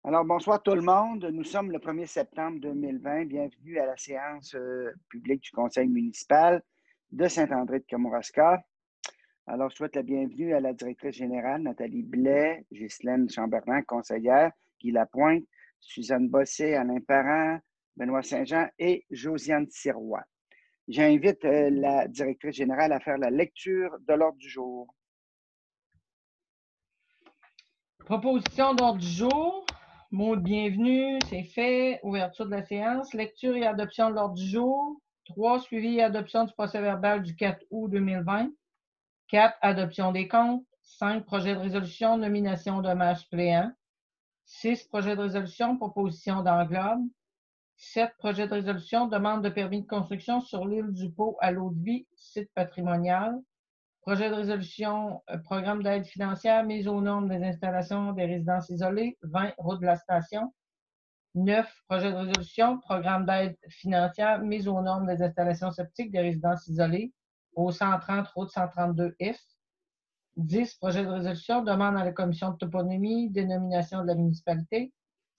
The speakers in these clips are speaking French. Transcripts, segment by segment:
Alors, bonsoir tout le monde. Nous sommes le 1er septembre 2020. Bienvenue à la séance publique du Conseil municipal de Saint-André de Kamouraska. Alors, je souhaite la bienvenue à la directrice générale, Nathalie Blais, Ghislaine Chamberlain, conseillère, Guy Lapointe, Suzanne Bossé, Alain Parent, Benoît Saint-Jean et Josiane Sirois. J'invite la directrice générale à faire la lecture de l'ordre du jour. Proposition d'ordre du jour. Mot de bienvenue, c'est fait. Ouverture de la séance. Lecture et adoption de l'ordre du jour. 3. Suivi et adoption du procès-verbal du 4 août 2020. 4. Adoption des comptes. 5. Projet de résolution, nomination d'hommage suppléant. 6. Projet de résolution, proposition d'englobe. 7. Projet de résolution, demande de permis de construction sur l'île du Pau à l'eau-de-vie, site patrimonial. Projet de résolution, programme d'aide financière, mise aux normes des installations des résidences isolées, 20, route de la station. 9, projet de résolution, programme d'aide financière, mise aux normes des installations septiques des résidences isolées, au 130, route 132F. 10, projet de résolution, demande à la commission de toponymie, dénomination de la municipalité.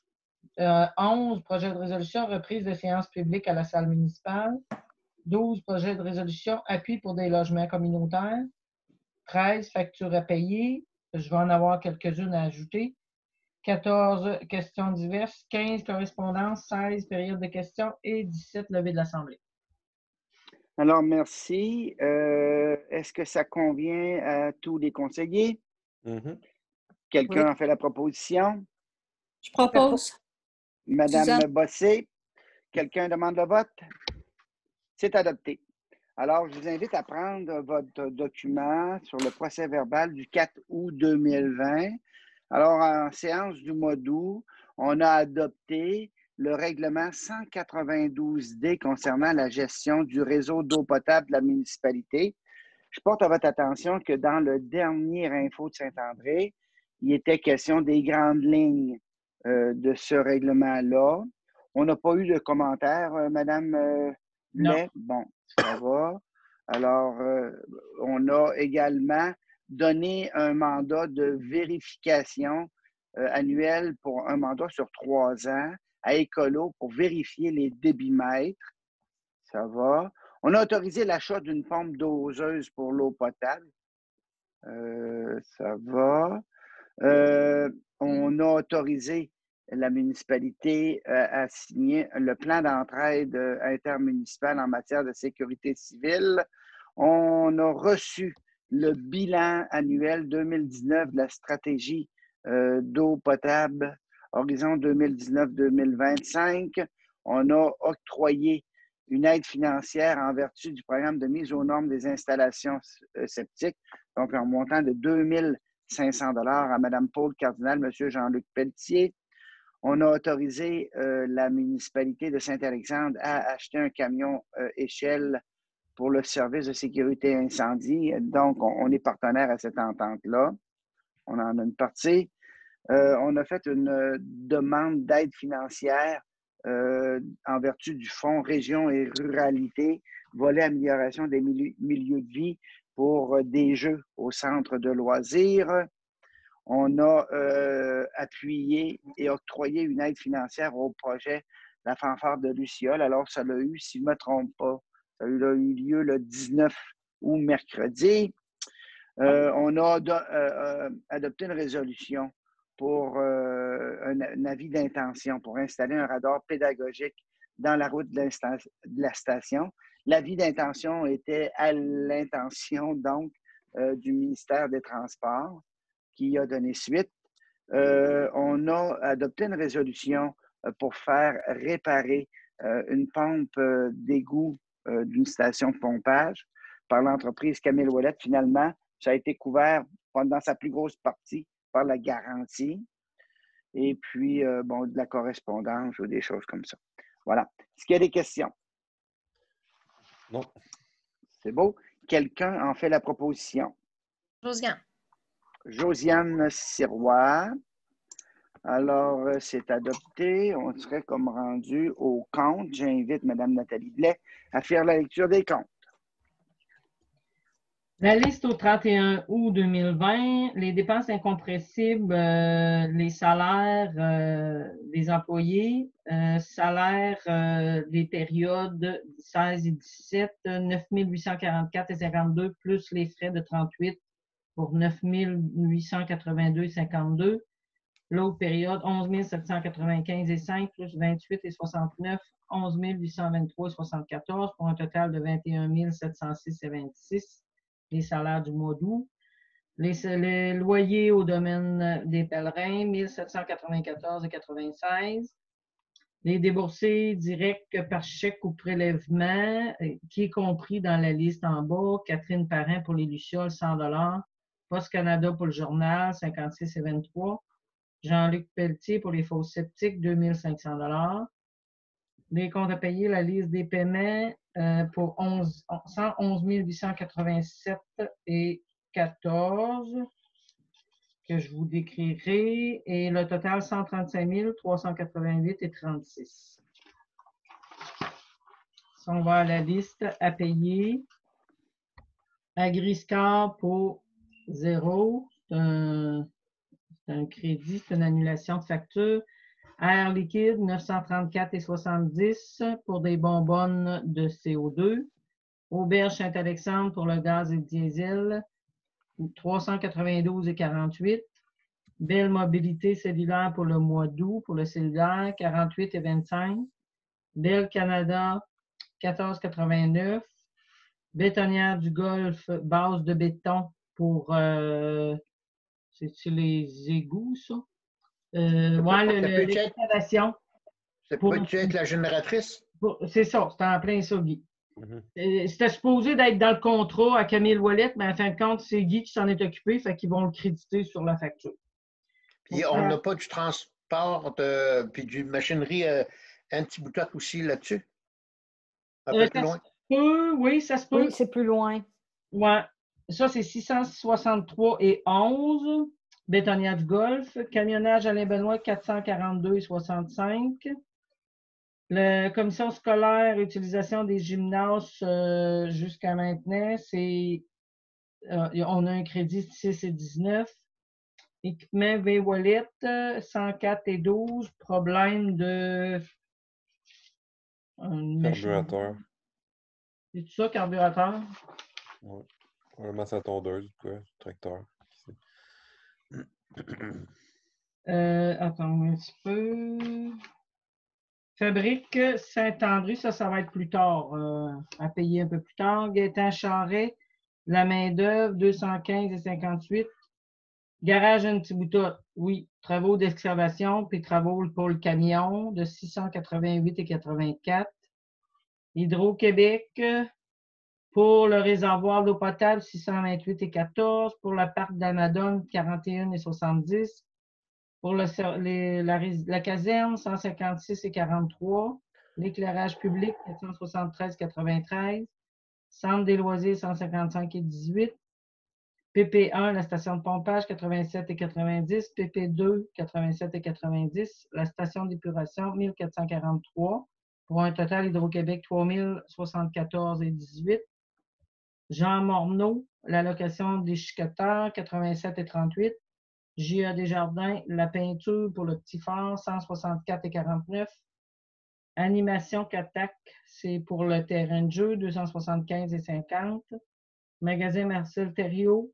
11, projet de résolution, reprise de séance publique à la salle municipale. 12, projet de résolution, appui pour des logements communautaires. 13, factures à payer. Je vais en avoir quelques-unes à ajouter. 14, questions diverses. 15, correspondances. 16, période de questions. Et 17, levée de l'Assemblée. Alors, merci. Est-ce que ça convient à tous les conseillers? Quelqu'un a fait la proposition? Je propose. Madame Suzanne. Bossé, quelqu'un demande le vote? C'est adopté. Alors, je vous invite à prendre votre document sur le procès-verbal du 4 août 2020. Alors, en séance du mois d'août, on a adopté le règlement 192D concernant la gestion du réseau d'eau potable de la municipalité. Je porte à votre attention que dans le dernier info de Saint-André, il était question des grandes lignes de ce règlement-là. On n'a pas eu de commentaires, Madame Blais? Bon, ça va. Alors, on a également donné un mandat de vérification annuel pour un mandat sur 3 ans à Écolo pour vérifier les débitmètres. Ça va. On a autorisé l'achat d'une pompe doseuse pour l'eau potable. Ça va. On a autorisé la municipalité à signer le plan d'entraide intermunicipal en matière de sécurité civile. On a reçu le bilan annuel 2019 de la stratégie d'eau potable Horizon 2019-2025. On a octroyé une aide financière en vertu du programme de mise aux normes des installations septiques, donc un montant de 2500 $ à Mme Paul Cardinal, M. Jean-Luc Pelletier. On a autorisé la municipalité de Saint-Alexandre à acheter un camion échelle pour le service de sécurité incendie. Donc, on est partenaire à cette entente-là. On en a une partie. On a fait une demande d'aide financière en vertu du Fonds Région et Ruralité, volet amélioration des milieux de vie pour des jeux au centre de loisirs. On a appuyé et octroyé une aide financière au projet La Fanfare de Luciole. Alors, ça l'a eu, si je ne me trompe pas, ça a eu lieu le 19 août, mercredi. On a adopté une résolution pour un avis d'intention pour installer un radar pédagogique dans la route de la station. L'avis d'intention était à l'intention, donc, du ministère des Transports qui a donné suite. On a adopté une résolution pour faire réparer une pompe d'égout d'une station de pompage par l'entreprise Camille Ouellette. Finalement, ça a été couvert dans sa plus grosse partie par la garantie. Et puis, bon, de la correspondance ou des choses comme ça. Voilà. Est-ce qu'il y a des questions? Non. C'est beau. Quelqu'un en fait la proposition? Josiane. Josiane Sirois. Alors, c'est adopté. On serait comme rendu au compte. J'invite Mme Nathalie Blais à faire la lecture des comptes. La liste au 31 août 2020, les dépenses incompressibles, les salaires des employés, salaires des périodes 16 et 17, 9 844,52 plus les frais de 38 pour 9 882,52. L'autre période, 11 795,5 plus 28,69, 11 823,74 pour un total de 21 706,26. Les salaires du mois d'août. Les loyers au domaine des pèlerins, 1794,96. Les déboursés directs par chèque ou prélèvement, qui est compris dans la liste en bas. Catherine Parrain pour les Lucioles, 100 $. Poste Canada pour le journal, 56,23. Jean-Luc Pelletier pour les fosses sceptiques, 2 500 $. Les comptes à payer, la liste des paiements pour 111 887 et 14 que je vous décrirai et le total 135 388 et 36. Si on va à la liste à payer, Agriscar pour 0, c'est un crédit, c'est une annulation de facture. Air liquide, 934,70 pour des bonbonnes de CO2. Auberge Saint-Alexandre pour le gaz et le diesel, 392,48. Belle Mobilité cellulaire pour le mois d'août pour le cellulaire, 48,25. Belle Canada, 14,89. Bétonnière du Golfe, base de béton pour, c'est-tu les égouts, ça? L'installation. Ça peut-tu être la génératrice? C'est ça, c'est en plein ça, Guy. C'était supposé d'être dans le contrat à Camille Ouellette, mais en fin de compte, c'est Guy qui s'en est occupé, fait qu'ils vont le créditer sur la facture. Puis on n'a pas du transport, puis du machinerie anti-boutotte aussi là-dessus? Un peu plus loin? Oui, ça se peut. Oui, c'est plus loin. Ouais. Ça, c'est 663,11. Bétonnière du Golfe. Camionnage Alain Benoît, 442,65. La commission scolaire, utilisation des gymnases jusqu'à maintenant, c'est on a un crédit de 6 et 19. Équipement V-Wallet, 104 et 12. Problème de Carburateur. C'est tout ça, carburateur? Oui. Un masse à tondeuse, quoi, tracteur. Attends un petit peu. Fabrique Saint-André, ça va être plus tard, à payer un peu plus tard. Gaétan Charret, la main-d'œuvre, 215,58. Garage Antiboutotte, oui. Travaux d'excavation, puis travaux pour le camion, de 688,84. Hydro-Québec, pour le réservoir d'eau potable, 628,14. Pour le parc d'Amadon, 41,70. Pour la caserne, 156,43. L'éclairage public, 473,93. Centre des loisirs, 155,18. PP1, la station de pompage, 87,90. PP2, 87,90. La station d'épuration, 1443. Pour un total Hydro-Québec, 3074,18. Jean Morneau, l'allocation des chiqueteurs, 87,38. J.A. Desjardins, la peinture pour le petit phare, 164,49. Animation Catac, c'est pour le terrain de jeu, 275,50. Magasin Marcel Thériault,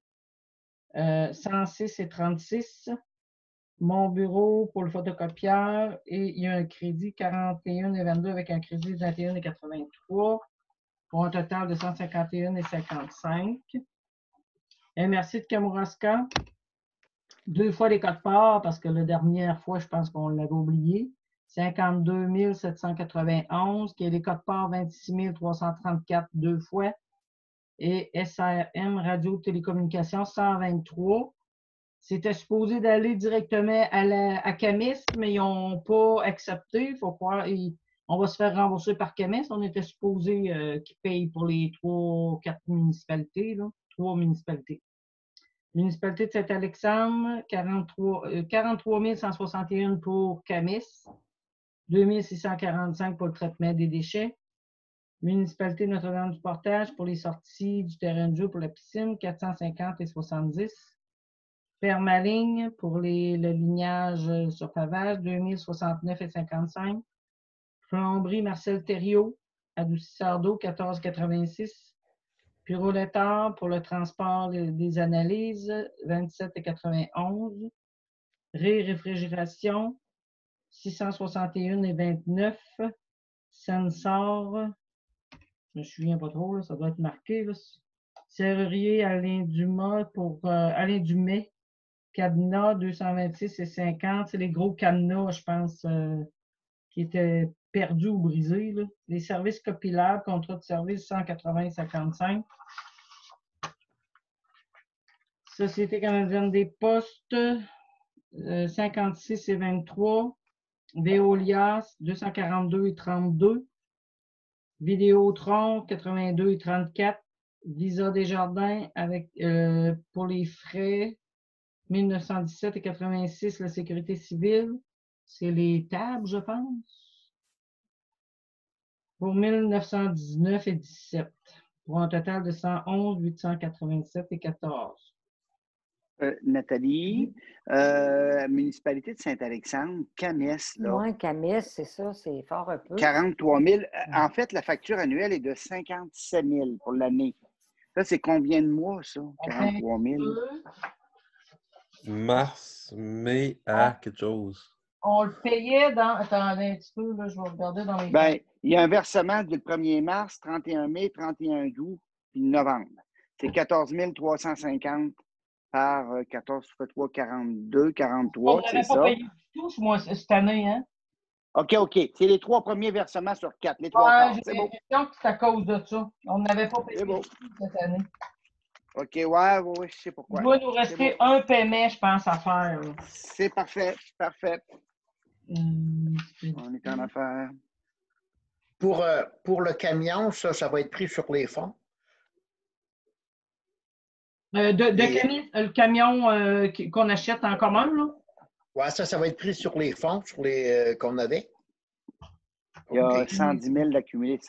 106,36. Mon bureau pour le photocopieur, et il y a un crédit 41,22 avec un crédit de 21,83 pour un total de 151,55. MRC de Kamouraska, 2 fois les codes-parts, parce que la dernière fois, je pense qu'on l'avait oublié. 52 791, qui est les codes-parts 26 334 2 fois. Et SRM Radio-Télécommunications, 123. C'était supposé d'aller directement à Camis, mais ils n'ont pas accepté. Il faut croire, on va se faire rembourser par Camis. On était supposé qu'ils payent pour les 3 ou 4 municipalités, là. 3 municipalités. Municipalité de Saint-Alexandre, 43 161 pour Camis, 2 645 pour le traitement des déchets. Municipalité de Notre-Dame-du-Portage pour les sorties du terrain de jeu pour la piscine, 450 et 70. Permaligne pour le lignage sur pavage, 2069 et 55. Plomberie Marcel Thériault, adoucisseur d'eau, 14,86. Pyrolétar pour le transport des analyses, 27,91. Réfrigération, 661 et 29. Sensor, je me souviens pas trop, là, ça doit être marqué. Là. Serrurier Alain Dumas pour Alain Dumais, cadenas 226 et 50. C'est les gros cadenas, je pense, qui étaient perdus ou brisés. Là. Les services copilables, contrat de service 180 et 55. Société canadienne des postes, 56 et 23. Veolia, 242 et 32. Vidéotron, 82 et 34. Visa Desjardins avec, pour les frais, 1917 et 86, la sécurité civile. C'est les tables, je pense. Pour 1919 et 17. Pour un total de 111, 887 et 14. Nathalie, municipalité de Saint-Alexandre, Camis, là. Oui, Camis, c'est ça, c'est fort un peu. 43 000. En fait, la facture annuelle est de 57 000 pour l'année. Ça, c'est combien de mois, ça? 43 000. Mars, mai à quelque chose. On le payait dans... Attendez un petit peu, là, je vais regarder dans mes... Bien, il y a un versement du 1er mars, 31 mai, 31 août, puis novembre. C'est 14 350 par 14 x 3, 42, 43, c'est ça. On n'avait pas payé du tout, moi, cette année, hein? OK. C'est les 3 premiers versements sur 4, les 3 quarts. J'ai C'est beau. l'impression que c'est à cause de ça. On n'avait pas payé C'est beau. du tout cette année. OK, ouais, je sais pourquoi. Il doit nous rester un paiement, je pense, à faire. Là. C'est parfait. On est en affaire. Pour le camion, ça va être pris sur les fonds. Le camion qu'on achète en commun, là? Oui, ça va être pris sur les fonds qu'on avait. Il y a OK. 110 000 d'accumulé.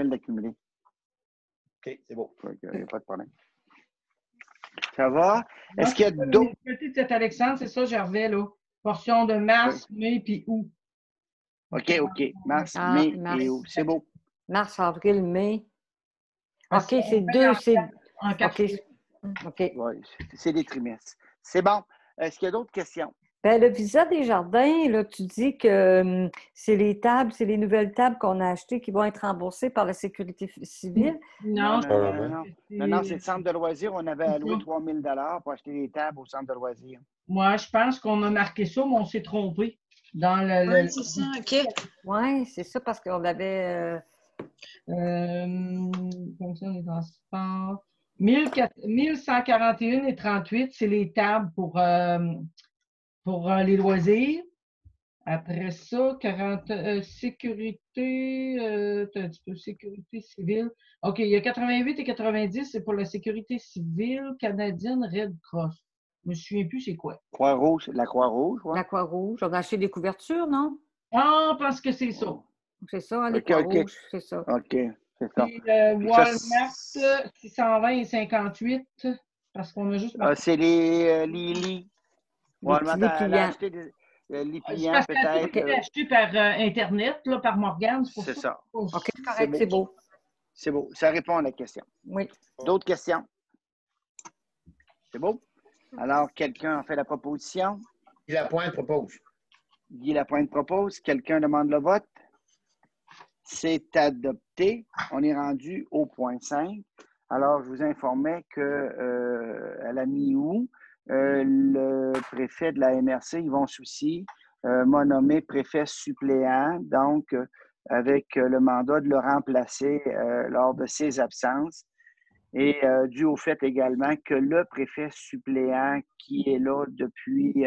OK, c'est beau. Il n'y a pas de problème. Ça va? Est-ce qu'il y a d'autres? La municipalité de Saint-Alexandre, c'est ça, Gervais, là. Portion de mars, mai, puis août. OK. Mars, mai et août. C'est beau. Mars, avril, mai. OK, c'est deux. En 4 OK. Oui, c'est des trimestres. C'est bon. Est-ce qu'il y a d'autres questions? Bien, le visa Desjardins, là, tu dis que c'est les tables, c'est les nouvelles tables qu'on a achetées qui vont être remboursées par la sécurité civile. Non, Non, c'est le centre de loisirs. On avait alloué 3 000 pour acheter des tables au centre de loisirs. Moi, je pense qu'on a marqué ça, mais on s'est trompé. Oui, c'est ça, OK. Oui, c'est ça, parce qu'on avait... fonction des transports. 1141 et 38, c'est les tables pour les loisirs. Après ça, 40, sécurité, un petit peu sécurité civile. OK, il y a 88 et 90, c'est pour la sécurité civile canadienne Red Cross. Je me souviens plus c'est quoi. Croix-Rouge, la Croix-Rouge, oui. La Croix-Rouge. On a acheté des couvertures, non? Ah, parce que c'est ça. C'est ça, hein, les OK. Croix-Rouges, c'est ça. OK, c'est ça. Puis Walmart, 620 et 58, parce qu'on a juste... C'est les lits. Walmart a acheté les C'est pliants, parce que peut-être. c'était acheté par Internet, là, par Morgane. C'est ça. OK, correct, c'est beau. C'est beau. Ça répond à la question. Oui. D'autres questions? C'est beau? Alors, quelqu'un a fait la proposition? Guy Lapointe propose. Guy Lapointe propose. Quelqu'un demande le vote? C'est adopté. On est rendu au point 5. Alors, je vous informais qu'à la mi-août, le préfet de la MRC, Yvon Soucy, m'a nommé préfet suppléant, donc avec le mandat de le remplacer lors de ses absences. Et dû au fait également que le préfet suppléant qui est là depuis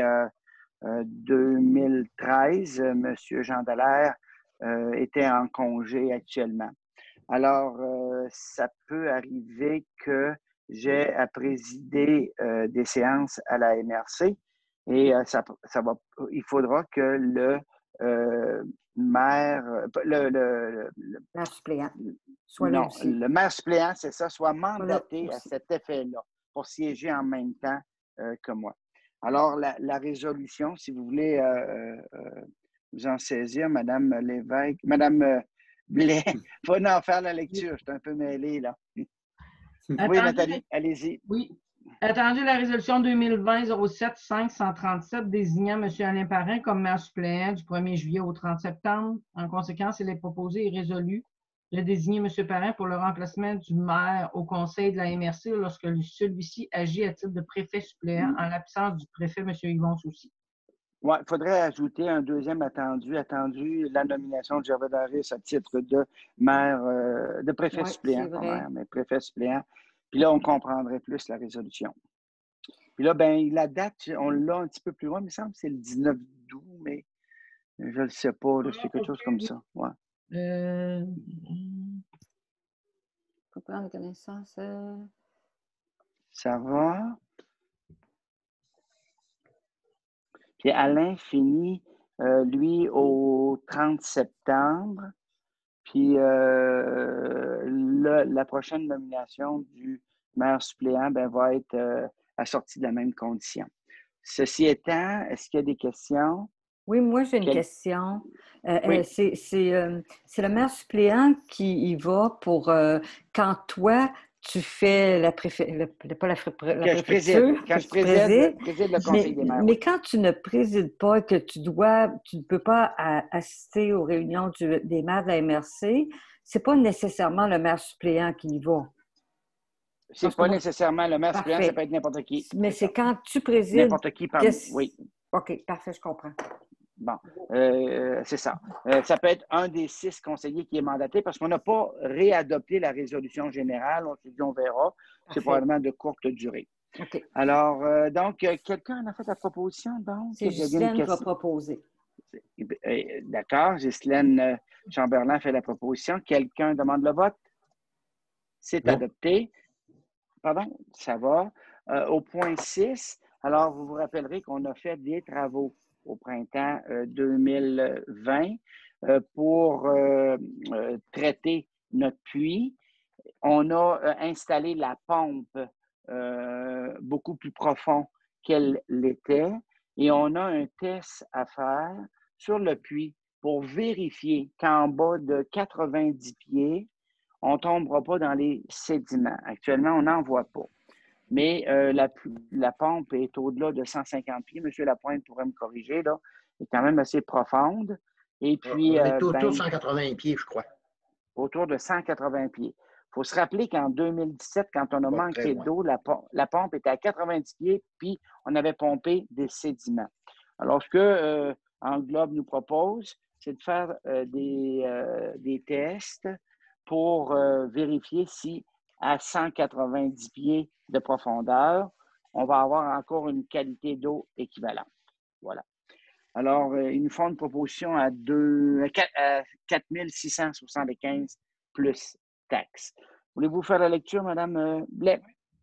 2013, M. Jean Dallaire, était en congé actuellement. Alors, ça peut arriver que j'ai à présider des séances à la MRC et il faudra que le maire, La suppléant. soit là Non, aussi. le maire suppléant, c'est ça, soit là mandaté à aussi. cet effet-là pour siéger en même temps que moi. Alors, la résolution, si vous voulez vous en saisir, Mme Lévesque, Mme Blais, va en faire la lecture, je suis un peu mêlé, là. Oui, Nathalie, allez-y. Oui. Attendu la résolution 2020-07-537 désignant M. Alain Parrain comme maire suppléant du 1er juillet au 30 septembre. En conséquence, il est proposé et résolu de désigner M. Parrain pour le remplacement du maire au conseil de la MRC lorsque celui-ci agit à titre de préfet suppléant en l'absence du préfet M. Yvon Soucy. Oui, il faudrait ajouter un deuxième attendu la nomination de Gervais Darris à titre de maire, de préfet suppléant, pas maire, mais préfet suppléant. Puis là, on comprendrait plus la résolution. Puis là, ben la date, on l'a un petit peu plus loin, il me semble que c'est le 19 août, mais je ne le sais pas, c'est quelque chose comme ça. Ouais. Faut prendre connaissance. Ça va. Puis Alain finit, lui, au 30 septembre. Puis la prochaine nomination du maire suppléant va être assortie de la même condition. Ceci étant, est-ce qu'il y a des questions? Oui, moi, j'ai une question. Oui. C'est le maire suppléant qui y va pour quand toi, tu fais la préfecture. Quand je préside le conseil des maires. Mais quand tu ne présides pas, que tu ne peux pas assister aux réunions des maires de la MRC, c'est pas nécessairement le maire suppléant qui y va. C'est pas nécessairement le maire suppléant, ça peut être n'importe qui. Mais c'est quand tu présides. N'importe qui parmi oui. OK, parfait, je comprends. Bon, c'est ça. Ça peut être un des 6 conseillers qui est mandaté parce qu'on n'a pas réadopté la résolution générale. On s'est dit, on verra. C'est probablement de courte durée. OK. Alors, donc, quelqu'un en a fait la proposition, donc? C'est Ghislaine qui va proposer. D'accord. Ghislaine Chamberlain fait la proposition. Quelqu'un demande le vote? C'est adopté. Pardon? Ça va. Au point 6, alors, vous vous rappellerez qu'on a fait des travaux au printemps 2020 pour traiter notre puits. On a installé la pompe beaucoup plus profond qu'elle l'était et on a un test à faire sur le puits pour vérifier qu'en bas de 90 pieds, on ne tombera pas dans les sédiments. Actuellement, on n'en voit pas. Mais la pompe est au-delà de 150 pieds. Monsieur Lapointe pourrait me corriger, là. Elle est quand même assez profonde. Et puis, on est autour de 180 pieds, je crois. Autour de 180 pieds. Il faut se rappeler qu'en 2017, quand on a manqué d'eau, la pompe était à 90 pieds, puis on avait pompé des sédiments. Alors, ce que Englobe nous propose, c'est de faire des tests pour vérifier si à 190 pieds de profondeur, on va avoir encore une qualité d'eau équivalente. Voilà. Alors, ils nous font une proposition à 4 675 plus taxes. Voulez-vous faire la lecture, Mme Blais?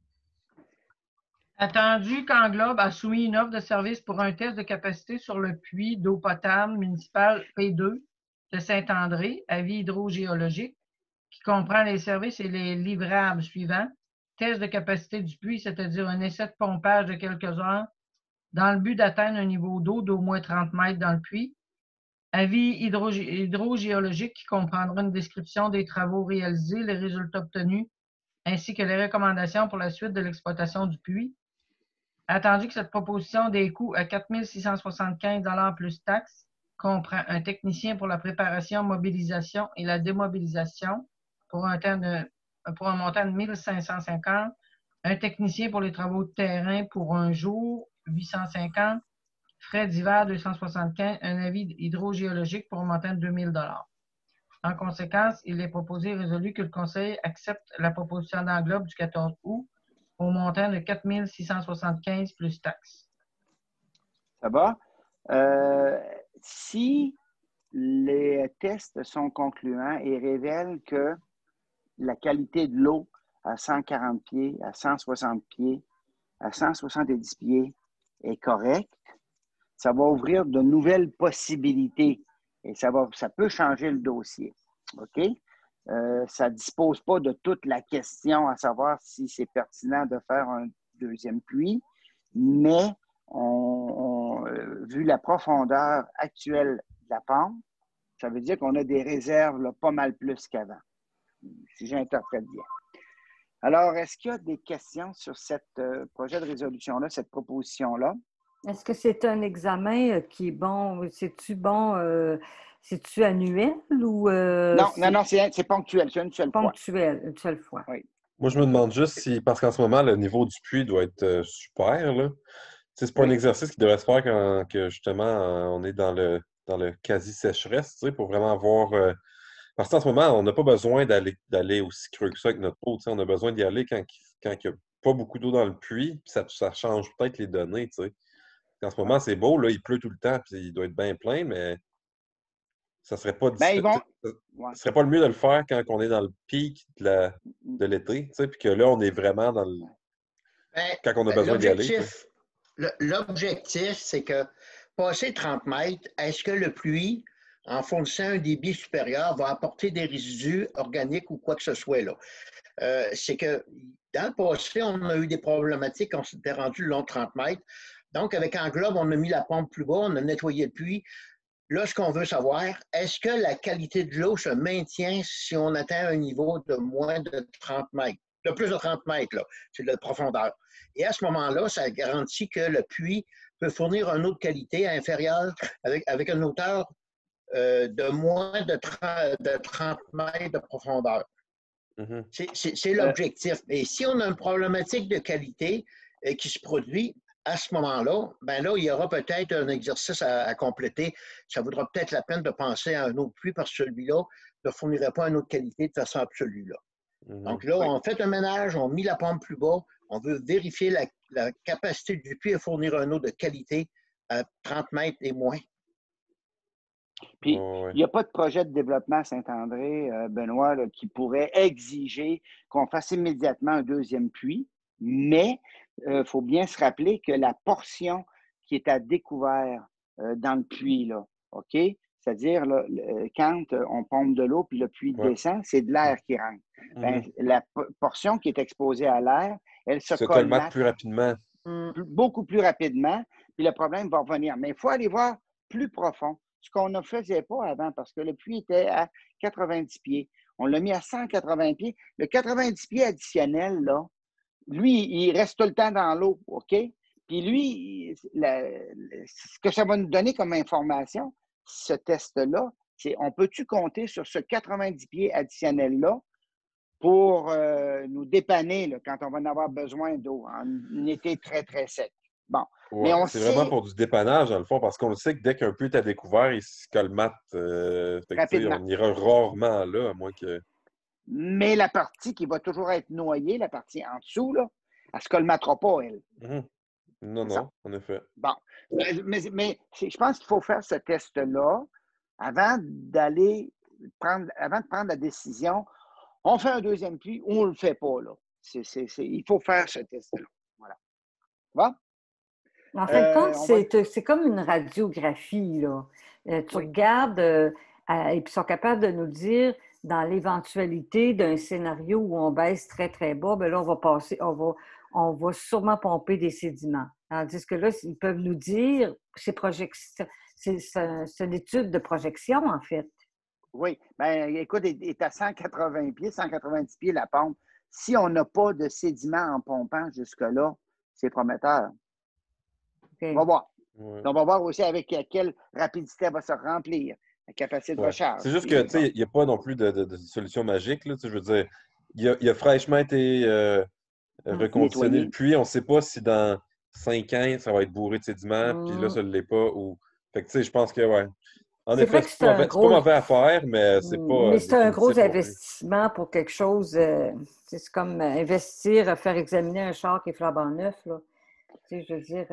Attendu qu'Englobe a soumis une offre de service pour un test de capacité sur le puits d'eau potable municipal P2 de Saint-André, avis hydrogéologique, qui comprend les services et les livrables suivants. Test de capacité du puits, c'est-à-dire un essai de pompage de quelques heures dans le but d'atteindre un niveau d'eau d'au moins 30 mètres dans le puits. Avis hydrogéologique qui comprendra une description des travaux réalisés, les résultats obtenus, ainsi que les recommandations pour la suite de l'exploitation du puits. Attendu que cette proposition des coûts à 4 675 $ plus taxes comprend un technicien pour la préparation, mobilisation et la démobilisation pour un montant de 1 550, un technicien pour les travaux de terrain pour un jour, 850, frais divers 275, un avis hydrogéologique pour un montant de 2 000 $. En conséquence, il est proposé et résolu que le Conseil accepte la proposition d'Englobe du 14 août au montant de 4 675 plus taxes. Ça va? Si les tests sont concluants et révèlent que la qualité de l'eau à 140 pieds, à 160 pieds, à 170 pieds est correcte, ça va ouvrir de nouvelles possibilités et ça peut changer le dossier. OK? ça ne dispose pas de toute la question à savoir si c'est pertinent de faire un deuxième puits, mais vu la profondeur actuelle de la pente, ça veut dire qu'on a des réserves là, pas mal plus qu'avant, si j'interprète bien. Alors, est-ce qu'il y a des questions sur ce projet de résolution-là, cette proposition-là? Est-ce que c'est un examen qui est bon? C'est-tu annuel ou… Non, c'est ponctuel, c'est une seule fois. Ponctuel, une seule fois. Oui. Moi, je me demande juste si, parce qu'en ce moment, le niveau du puits doit être super, là. C'est pas un exercice qui devrait se faire quand que, justement on est dans le quasi-sécheresse, pour vraiment voir. Parce qu'en ce moment, on n'a pas besoin d'aller aussi creux que ça avec notre eau. On a besoin d'y aller quand il n'y a pas beaucoup d'eau dans le puits, puis ça change peut-être les données. En ce moment, c'est beau, là, il pleut tout le temps, puis il doit être bien plein, mais ça serait pas Ben, ce serait pas le mieux de le faire quand on est dans le pic de l'été, puis que là, on est vraiment dans le. Quand on a besoin d'y aller. L'objectif, c'est que passer 30 mètres, est-ce que le puits, en fournissant un débit supérieur, va apporter des résidus organiques ou quoi que ce soit là? C'est que dans le passé, on a eu des problématiques, on s'était rendu le long de 30 mètres. Donc, avec Englobe, on a mis la pompe plus bas, on a nettoyé le puits. Là, ce qu'on veut savoir, est-ce que la qualité de l'eau se maintient si on atteint un niveau de moins de 30 mètres? De plus de 30 mètres, là, c'est de la profondeur. Et à ce moment-là, ça garantit que le puits peut fournir une eau de qualité inférieure avec une hauteur de moins de 30 mètres de profondeur. C'est l'objectif. Et si on a une problématique de qualité qui se produit, à ce moment-là, ben là, il y aura peut-être un exercice à compléter. Ça vaudra peut-être la peine de penser à un autre puits parce que celui-là ne fournirait pas une autre qualité de façon absolue. Là. Donc là, on fait un ménage, on met la pompe plus bas, on veut vérifier la capacité du puits à fournir un eau de qualité à 30 mètres et moins. Puis, il n'y a pas de projet de développement à Saint-André, Benoît, là, qui pourrait exiger qu'on fasse immédiatement un deuxième puits, mais il faut bien se rappeler que la portion qui est à découvert dans le puits, là, OK? C'est-à-dire, là, quand on pompe de l'eau puis le puits descend, c'est de l'air qui rentre. Ben, la portion qui est exposée à l'air, elle se colmate plus rapidement. Beaucoup plus rapidement, puis le problème va revenir. Mais il faut aller voir plus profond, ce qu'on ne faisait pas avant, parce que le puits était à 90 pieds. On l'a mis à 180 pieds. Le 90 pieds additionnel, là, lui, il reste tout le temps dans l'eau, OK? Puis lui, ce que ça va nous donner comme information, ce test-là, c'est on peut-tu compter sur ce 90 pieds additionnel-là pour nous dépanner là, quand on va en avoir besoin d'eau en été très, très sec. Bon. Ouais, mais c'est vraiment pour du dépannage, dans le fond, parce qu'on le sait que dès qu'un puits est à découvert, il se colmate. On ira rarement là, à moins que. Mais la partie qui va toujours être noyée, la partie en dessous, là, elle ne se colmatera pas, elle. Non, en effet. Bon. Mais je pense qu'il faut faire ce test-là avant de prendre la décision. On fait un deuxième puits ou on ne le fait pas, là. Il faut faire ce test-là. Voilà. Bon? En fin de compte, c'est comme une radiographie, là. Tu regardes et puis ils sont capables de nous dire, dans l'éventualité d'un scénario où on baisse très, très bas, bien là, on va sûrement pomper des sédiments. Tandis que là, ils peuvent nous dire, c'est une étude de projection, en fait. Oui. Bien, écoute, il est à 180 pieds, 190 pieds la pompe. Si on n'a pas de sédiments en pompant jusque-là, c'est prometteur. Okay. On va voir. Ouais. On va voir aussi avec quelle rapidité elle va se remplir, la capacité de recharge. C'est juste que, tu sais, il n'y a pas non plus de solution magique, là. Je veux dire, il a fraîchement été reconditionné le puits. On ne sait pas si dans 5 ans, ça va être bourré de sédiments, puis là, ça ne l'est pas. Fait que, tu sais, je pense que, ouais. En effet, c'est pas mauvais à faire, mais c'est pas. Mais c'est un gros investissement pour quelque chose. C'est comme investir, faire examiner un char qui est flambant neuf, là. Tu sais, je veux dire.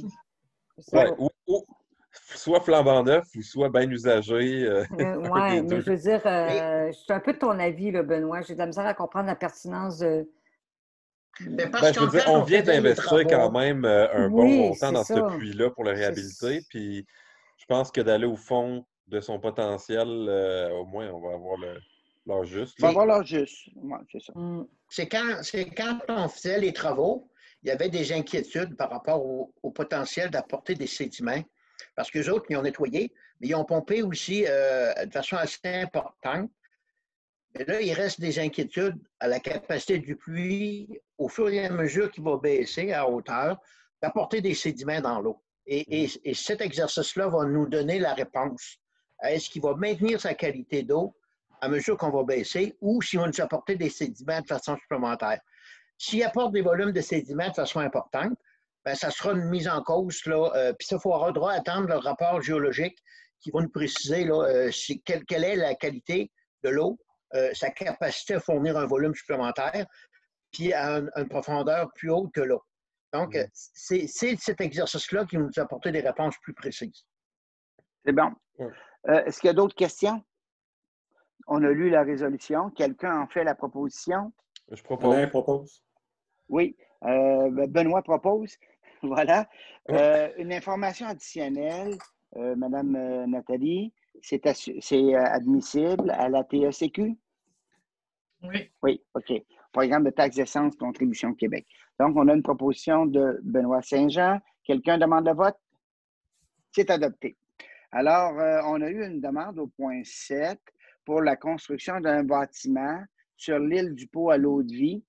Ou soit flambant neuf, ou soit bien usagé. Oui, mais je veux dire, je suis un peu de ton avis, là, Benoît. J'ai de la misère à comprendre la pertinence de. Je veux dire, on vient d'investir quand même un bon montant dans ce puits-là pour le réhabiliter. Puis je pense que d'aller au fond de son potentiel, au moins, on va avoir L'heure juste. Il va avoir l'heure juste. Ouais, c'est ça. C'est quand on faisait les travaux, il y avait des inquiétudes par rapport au potentiel d'apporter des sédiments. Parce qu'eux autres, ils ont nettoyé, mais ils ont pompé aussi de façon assez importante. Et là, il reste des inquiétudes à la capacité du puits, au fur et à mesure qu'il va baisser à hauteur, d'apporter des sédiments dans l'eau. Et cet exercice-là va nous donner la réponse. Est-ce qu'il va maintenir sa qualité d'eau à mesure qu'on va baisser ou s'il va nous apporter des sédiments de façon supplémentaire? S'il apporte des volumes de sédiments de façon importante, bien, ça sera une mise en cause. Puis ça, il faudra attendre le rapport géologique qui va nous préciser là, quelle est la qualité de l'eau, sa capacité à fournir un volume supplémentaire, puis à une profondeur plus haute que l'eau. Donc, c'est cet exercice-là qui va nous apporter des réponses plus précises. C'est bon. Est-ce qu'il y a d'autres questions? On a lu la résolution. Quelqu'un en fait la proposition? Je propose. Alain propose. Oui. Benoît propose. Voilà. Une information additionnelle, Madame Nathalie, c'est admissible à la TECQ? Oui. Oui, OK. Programme de taxe d'essence, contribution Québec. Donc, on a une proposition de Benoît Saint-Jean. Quelqu'un demande le vote? C'est adopté. Alors, on a eu une demande au point 7 pour la construction d'un bâtiment sur l'île du Pot à l'Eau-de-Vie,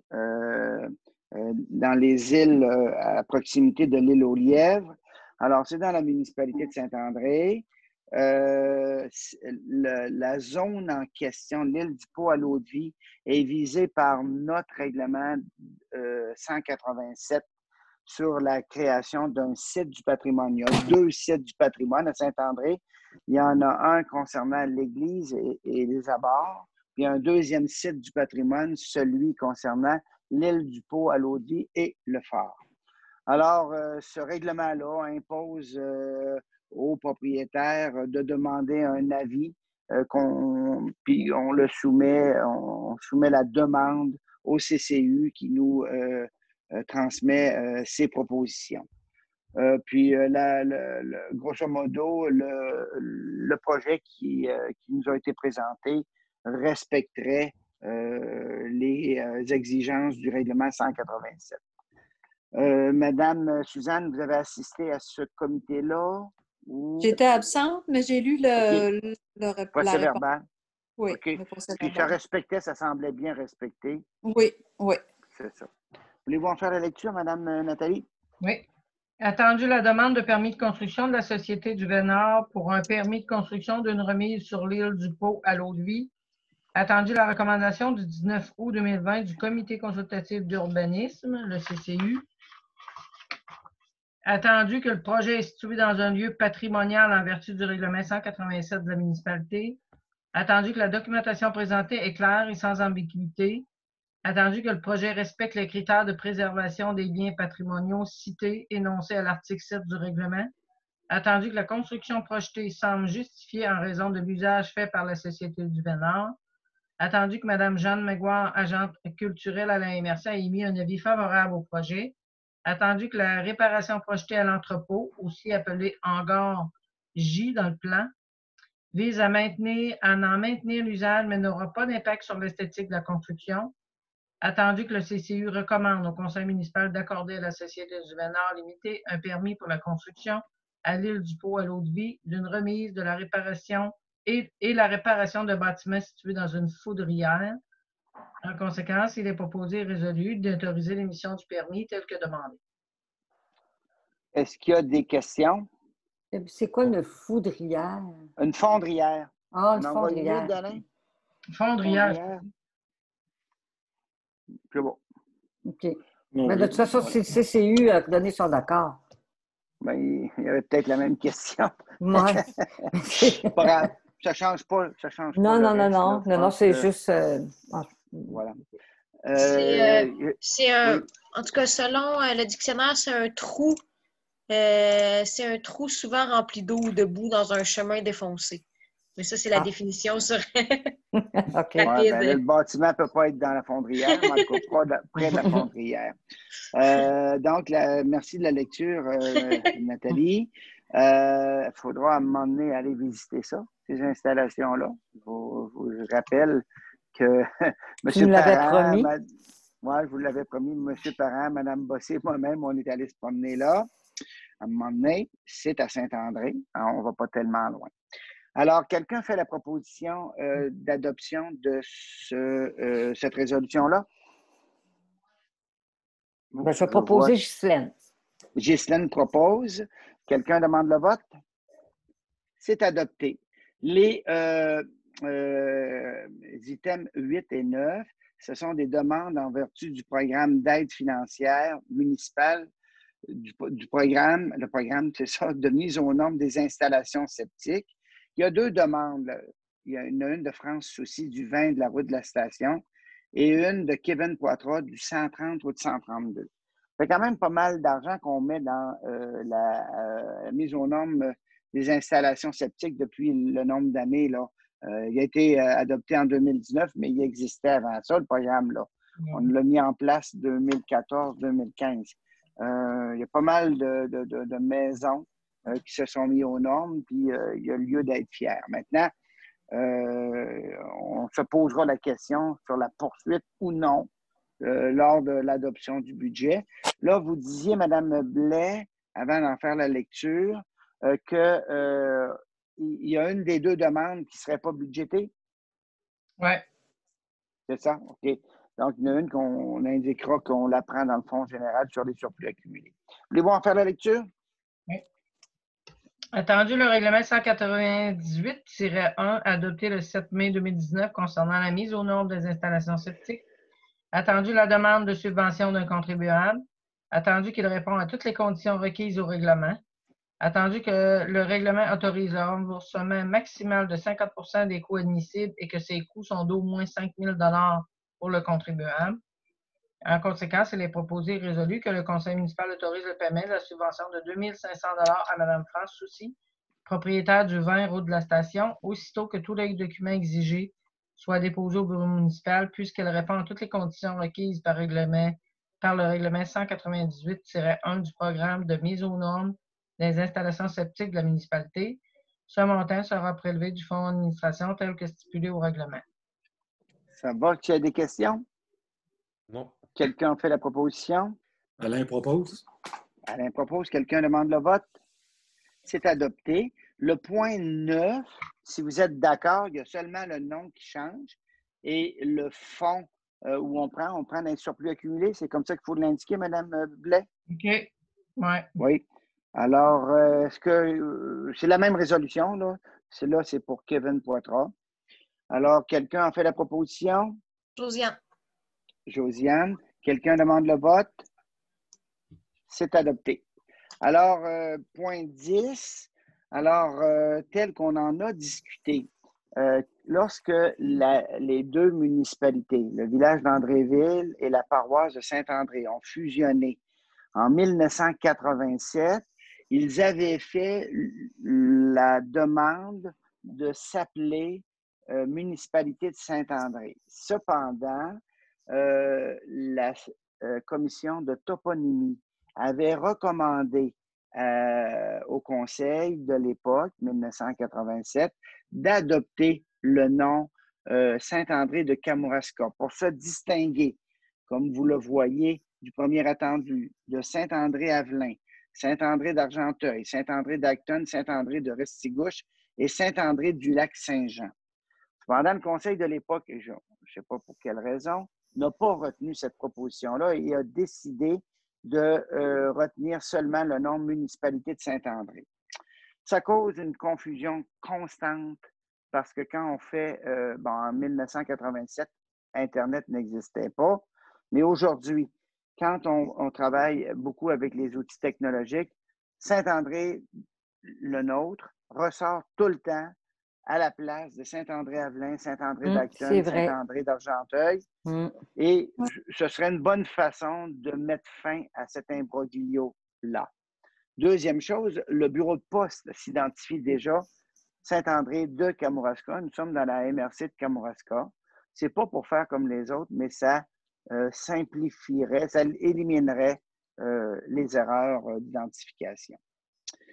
dans les îles à proximité de l'île aux Lièvres. Alors, c'est dans la municipalité de Saint-André. La zone en question, l'île du Pot à l'Eau-de-Vie, est visée par notre règlement 187 sur la création d'un site du patrimoine. Il y a 2 sites du patrimoine à Saint-André. Il y en a un concernant l'église et les abords, puis un deuxième site du patrimoine, celui concernant l'île du Pot à l'Eau-de-Vie et le phare. Alors, ce règlement-là impose aux propriétaires de demander un avis, puis on le soumet, on soumet la demande au CCU qui nous transmet ses propositions. Puis, grosso modo, le projet qui nous a été présenté respecterait les exigences du règlement 187. Madame Suzanne, vous avez assisté à ce comité-là? Ou... J'étais absente, mais j'ai lu le procès-verbal. Oui, okay. Le procès-verbal. Puis ça respectait, ça semblait bien respecté. Oui, oui. C'est ça. Voulez-vous en faire la lecture, Madame Nathalie? Oui. Attendu la demande de permis de construction de la Société du Vénard pour un permis de construction d'une remise sur l'île du Pot à l'Eau-de-Vie. Attendu la recommandation du 19 août 2020 du Comité consultatif d'urbanisme, le CCU. Attendu que le projet est situé dans un lieu patrimonial en vertu du règlement 187 de la municipalité. Attendu que la documentation présentée est claire et sans ambiguïté. Attendu que le projet respecte les critères de préservation des biens patrimoniaux cités énoncés à l'article 7 du règlement. Attendu que la construction projetée semble justifiée en raison de l'usage fait par la Société du Vénard. Attendu que Mme Jeanne Maguire, agente culturelle à la MRC, a émis un avis favorable au projet. Attendu que la réparation projetée à l'entrepôt, aussi appelée hangar J dans le plan, vise à en maintenir l'usage, mais n'aura pas d'impact sur l'esthétique de la construction. Attendu que le CCU recommande au conseil municipal d'accorder à la Société du Vénard limité un permis pour la construction à l'île du Pot à l'Eau-de-Vie d'une remise de la réparation et la réparation de bâtiments situés dans une foudrière. En conséquence, il est proposé et résolu d'autoriser l'émission du permis tel que demandé. Est-ce qu'il y a des questions? C'est quoi une foudrière? Une fondrière. Ah, une fondrière. Fondrière. C'est bon. OK. Mais de toute façon, si le CCU a donné son accord. Ben, il y avait peut-être la même question. Ouais. Pas grave. Ça ne change pas. Ça change pas non, c'est juste. Voilà. En tout cas, selon le dictionnaire, c'est un trou. C'est un trou souvent rempli d'eau ou de boue dans un chemin défoncé. Mais ça, c'est la définition sur. OK. Ouais, ben, le bâtiment ne peut pas être dans la fondrière, mais en tout cas, pas près de la fondrière. Donc, merci de la lecture, Nathalie. Il faudra à un moment donné aller visiter ça, ces installations-là. Je vous rappelle que Tu M. nous l'avais Parent, promis. je vous l'avais promis, M. Parent, Mme Bossé, moi-même, on est allé se promener là. À un moment donné, c'est à Saint-André. On ne va pas tellement loin. Alors, quelqu'un fait la proposition d'adoption de cette résolution-là? Ben, je vais proposer Ghislaine. Ghislaine propose. Quelqu'un demande le vote? C'est adopté. Les items 8 et 9, ce sont des demandes en vertu du programme d'aide financière municipale, le programme, c'est ça, de mise aux normes des installations septiques. Il y a deux demandes. Il y en a une de France Souci du 20 de la route de la station et une de Kevin Poitras du 130 route 132. C'est quand même pas mal d'argent qu'on met dans la mise aux normes des installations septiques depuis le nombre d'années. Il a été adopté en 2019, mais il existait avant ça, le programme-là. On l'a mis en place 2014-2015. Il y a pas mal de maisons qui se sont mises aux normes, puis il y a lieu d'être fier. Maintenant, on se posera la question sur la poursuite ou non lors de l'adoption du budget. Là, vous disiez, Mme Blais, avant d'en faire la lecture, qu'il y a une des deux demandes qui ne serait pas budgétée? Oui. C'est ça? OK. Donc, il y en a une qu'on indiquera qu'on la prend dans le fonds général sur les surplus accumulés. Voulez-vous en faire la lecture? Oui. Attendu le règlement 198-1 adopté le 7 mai 2019 concernant la mise aux normes des installations septiques. Attendu la demande de subvention d'un contribuable. Attendu qu'il répond à toutes les conditions requises au règlement. Attendu que le règlement autorise le remboursement maximal de 50% des coûts admissibles et que ces coûts sont d'au moins 5 000 $ pour le contribuable. En conséquence, il est proposé et résolu que le conseil municipal autorise le paiement de la subvention de 2 500 $ à Mme France Soucy, propriétaire du 20 route de la station, aussitôt que tous les documents exigés soient déposés au bureau municipal, puisqu'elle répond à toutes les conditions requises par le règlement 198-1 du programme de mise aux normes des installations septiques de la municipalité. Ce montant sera prélevé du fonds d'administration tel que stipulé au règlement. Ça va? Tu as des questions? Non. Quelqu'un fait la proposition? Alain propose. Alain propose. Quelqu'un demande le vote? C'est adopté. Le point 9, si vous êtes d'accord, il y a seulement le nom qui change et le fonds où on prend un surplus accumulé. C'est comme ça qu'il faut l'indiquer, Mme Blais? OK. Ouais. Oui. Alors, est-ce que c'est la même résolution, là? Là, c'est pour Kevin Poitras. Alors, quelqu'un en fait la proposition? Josiane. Josiane. Quelqu'un demande le vote? C'est adopté. Alors, point 10, tel qu'on en a discuté, lorsque les deux municipalités, le village d'Andréville et la paroisse de Saint-André, ont fusionné en 1987, ils avaient fait la demande de s'appeler municipalité de Saint-André. Cependant, la commission de toponymie avait recommandé au conseil de l'époque, 1987, d'adopter le nom Saint-André de Kamouraska pour se distinguer, comme vous le voyez, du premier attendu, de Saint-André-Avelin, Saint-André d'Argenteuil, Saint-André d'Acton, Saint-André de Restigouche et Saint-André du Lac-Saint-Jean. Cependant, le conseil de l'époque, je ne sais pas pour quelle raison, n'a pas retenu cette proposition-là et a décidé de retenir seulement le nom municipalité de Saint-André. Ça cause une confusion constante parce que quand on fait, en 1987, Internet n'existait pas, mais aujourd'hui, quand on travaille beaucoup avec les outils technologiques, Saint-André, le nôtre, ressort tout le temps à la place de Saint-André-Avelin, Saint-André d'Acton, Saint-André d'Argenteuil. Et ce serait une bonne façon de mettre fin à cet imbroglio-là. Deuxième chose, le bureau de poste s'identifie déjà Saint-André de Kamouraska. Nous sommes dans la MRC de Kamouraska. Ce n'est pas pour faire comme les autres, mais ça simplifierait, ça éliminerait les erreurs d'identification.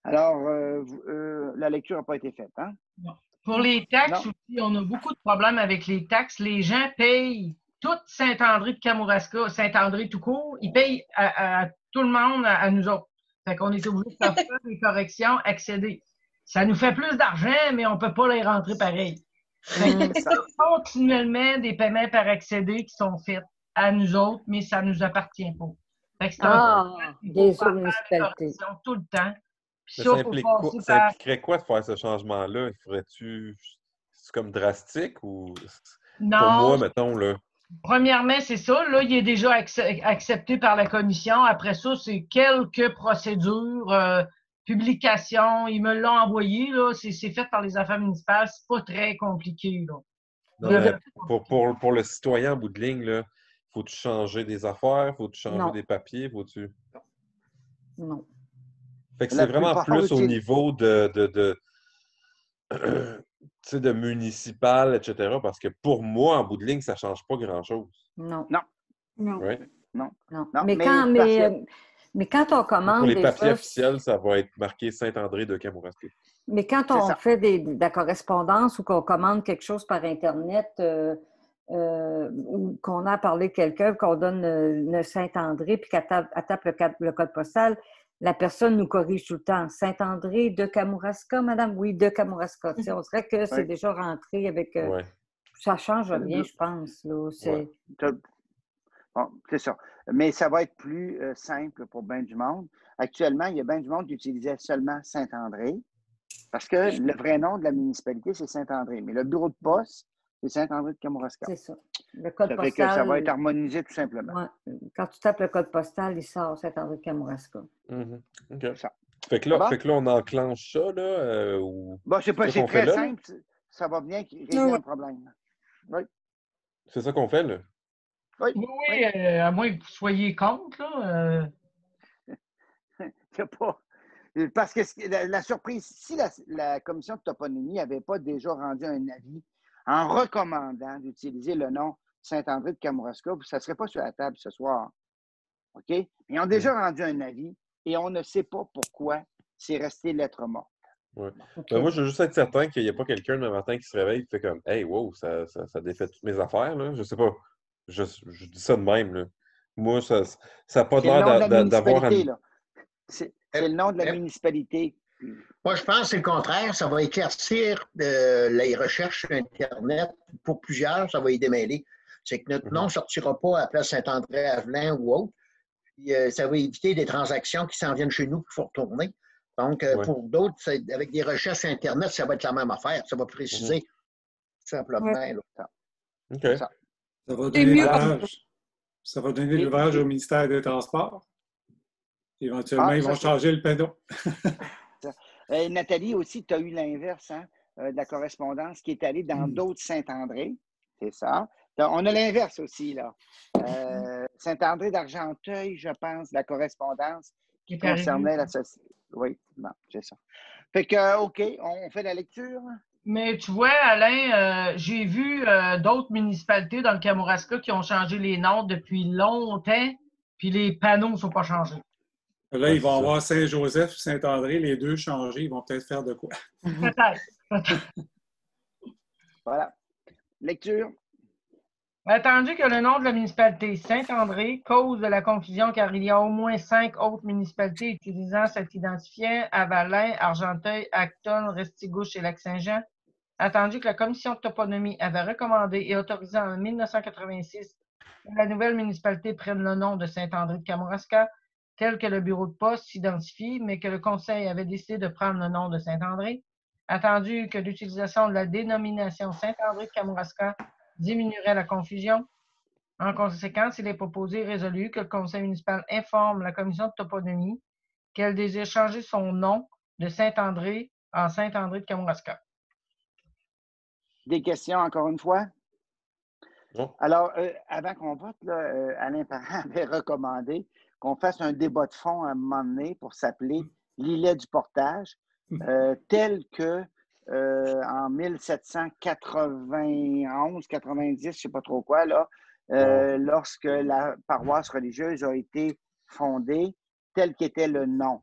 Alors, la lecture n'a pas été faite, hein? Non. Pour les taxes Non. aussi, on a beaucoup de problèmes avec les taxes. Les gens payent tout Saint-André de Kamouraska, Saint-André tout court, ils payent à tout le monde, à nous autres. Fait qu'on est obligé de faire des corrections, accéder. Ça nous fait plus d'argent, mais on ne peut pas les rentrer pareil. Fait qu'il y a continuellement des paiements par accéder qui sont faits à nous autres, mais ça ne nous appartient pas. Fait que c'est des autres municipalités. Tout le temps. Mais ça impliquerait quoi de faire ce changement-là? C'est comme drastique ou non, pour moi, mettons, là? Premièrement, c'est ça. Là, il est déjà accepté par la commission. Après ça, c'est quelques procédures, publications. Ils me l'ont envoyé. Là. C'est fait par les affaires municipales. C'est pas très compliqué. Là. Non, pour le citoyen en bout de ligne, là, faut-tu changer des affaires? Faut-tu changer des papiers? Faut-tu... Non. Fait que c'est vraiment plus au niveau de municipal, etc. Parce que pour moi, en bout de ligne, ça ne change pas grand-chose. Non. Oui? Non. Mais quand on commande... Pour les papiers officiels, ça va être marqué Saint-André de Kamouraska. Mais quand on fait de la correspondance ou qu'on commande quelque chose par Internet ou qu'on a à parler quelqu'un, qu'on donne le Saint-André puis qu'elle tape le code postal, la personne nous corrige tout le temps. Saint-André de Kamouraska, madame? Oui, de Kamouraska. Tu sais, on dirait que c'est déjà rentré avec... Ça ne change rien, je pense. Là. Bon, c'est ça. Mais ça va être plus simple pour bien du monde. Actuellement, il y a bien du monde qui utilisait seulement Saint-André parce que le vrai nom de la municipalité, c'est Saint-André. Mais le bureau de poste, c'est Saint-André de Kamouraska. C'est ça. Le code postal... fait que ça va être harmonisé tout simplement. Ouais. Quand tu tapes le code postal, il sort Saint-André de Kamouraska. OK. Ça. Fait que là, on enclenche ça, là? Bon, je sais pas, c'est très simple. Ça va bien régler le problème. Oui. C'est ça qu'on fait, là? Oui. Oui, à moins que vous soyez contre, là. Pas... Parce que la surprise, si la commission de toponymie n'avait pas déjà rendu un avis en recommandant d'utiliser le nom Saint-André de Kamouraska, ça ne serait pas sur la table ce soir. OK? Ils ont déjà rendu un avis et on ne sait pas pourquoi c'est resté lettre morte. Ouais. Okay. Ben moi, je veux juste être certain qu'il n'y a pas quelqu'un le matin qui se réveille et qui fait comme hey, wow, ça défait toutes mes affaires. Là. Je sais pas. Je dis ça de même. Là. Moi, ça n'a pas l'air d'avoir un... C'est le nom de la municipalité. Moi, je pense que c'est le contraire. Ça va éclaircir les recherches sur Internet. Pour plusieurs, ça va y démêler. C'est que notre nom ne sortira pas à la place Saint-André-Avelin ou autre. Puis, ça va éviter des transactions qui s'en viennent chez nous qu'il faut retourner. Donc, pour d'autres, avec des recherches sur Internet, ça va être la même affaire. Ça va préciser simplement. OK. Ça va donner ça va donner l'ouvrage au ministère des Transports. Éventuellement, ils vont changer le panneau. Nathalie, aussi, tu as eu l'inverse de la correspondance qui est allée dans d'autres Saint-André. C'est ça. On a l'inverse aussi, là. Saint-André d'Argenteuil, je pense, la correspondance qui concernait la société. Oui, non, c'est ça. Fait que, OK, on fait la lecture. Mais tu vois, Alain, j'ai vu d'autres municipalités dans le Kamouraska qui ont changé les noms depuis longtemps, puis les panneaux ne sont pas changés. Là, ils vont avoir Saint-Joseph, Saint-André, les deux changés. Ils vont peut-être faire de quoi? Peut-être. Voilà. Lecture. Attendu que le nom de la municipalité Saint-André cause de la confusion car il y a au moins 5 autres municipalités utilisant cet identifiant à Valin, Argenteuil, Acton, Restigouche et Lac-Saint-Jean. Attendu que la commission de toponymie avait recommandé et autorisé en 1986 que la nouvelle municipalité prenne le nom de Saint-André de Kamouraska, tel que le bureau de poste s'identifie, mais que le conseil avait décidé de prendre le nom de Saint-André. Attendu que l'utilisation de la dénomination Saint-André de Kamouraska diminuerait la confusion. En conséquence, il est proposé et résolu que le conseil municipal informe la commission de toponymie qu'elle désire changer son nom de Saint-André en Saint-André de Kamouraska. Des questions, encore une fois? Non. Alors, avant qu'on vote, là, Alain Parent avait recommandé qu'on fasse un débat de fond à un moment donné pour s'appeler l'îlet du portage, tel que en 1791, 90, je ne sais pas trop quoi, là, lorsque la paroisse religieuse a été fondée, tel qu'était le nom.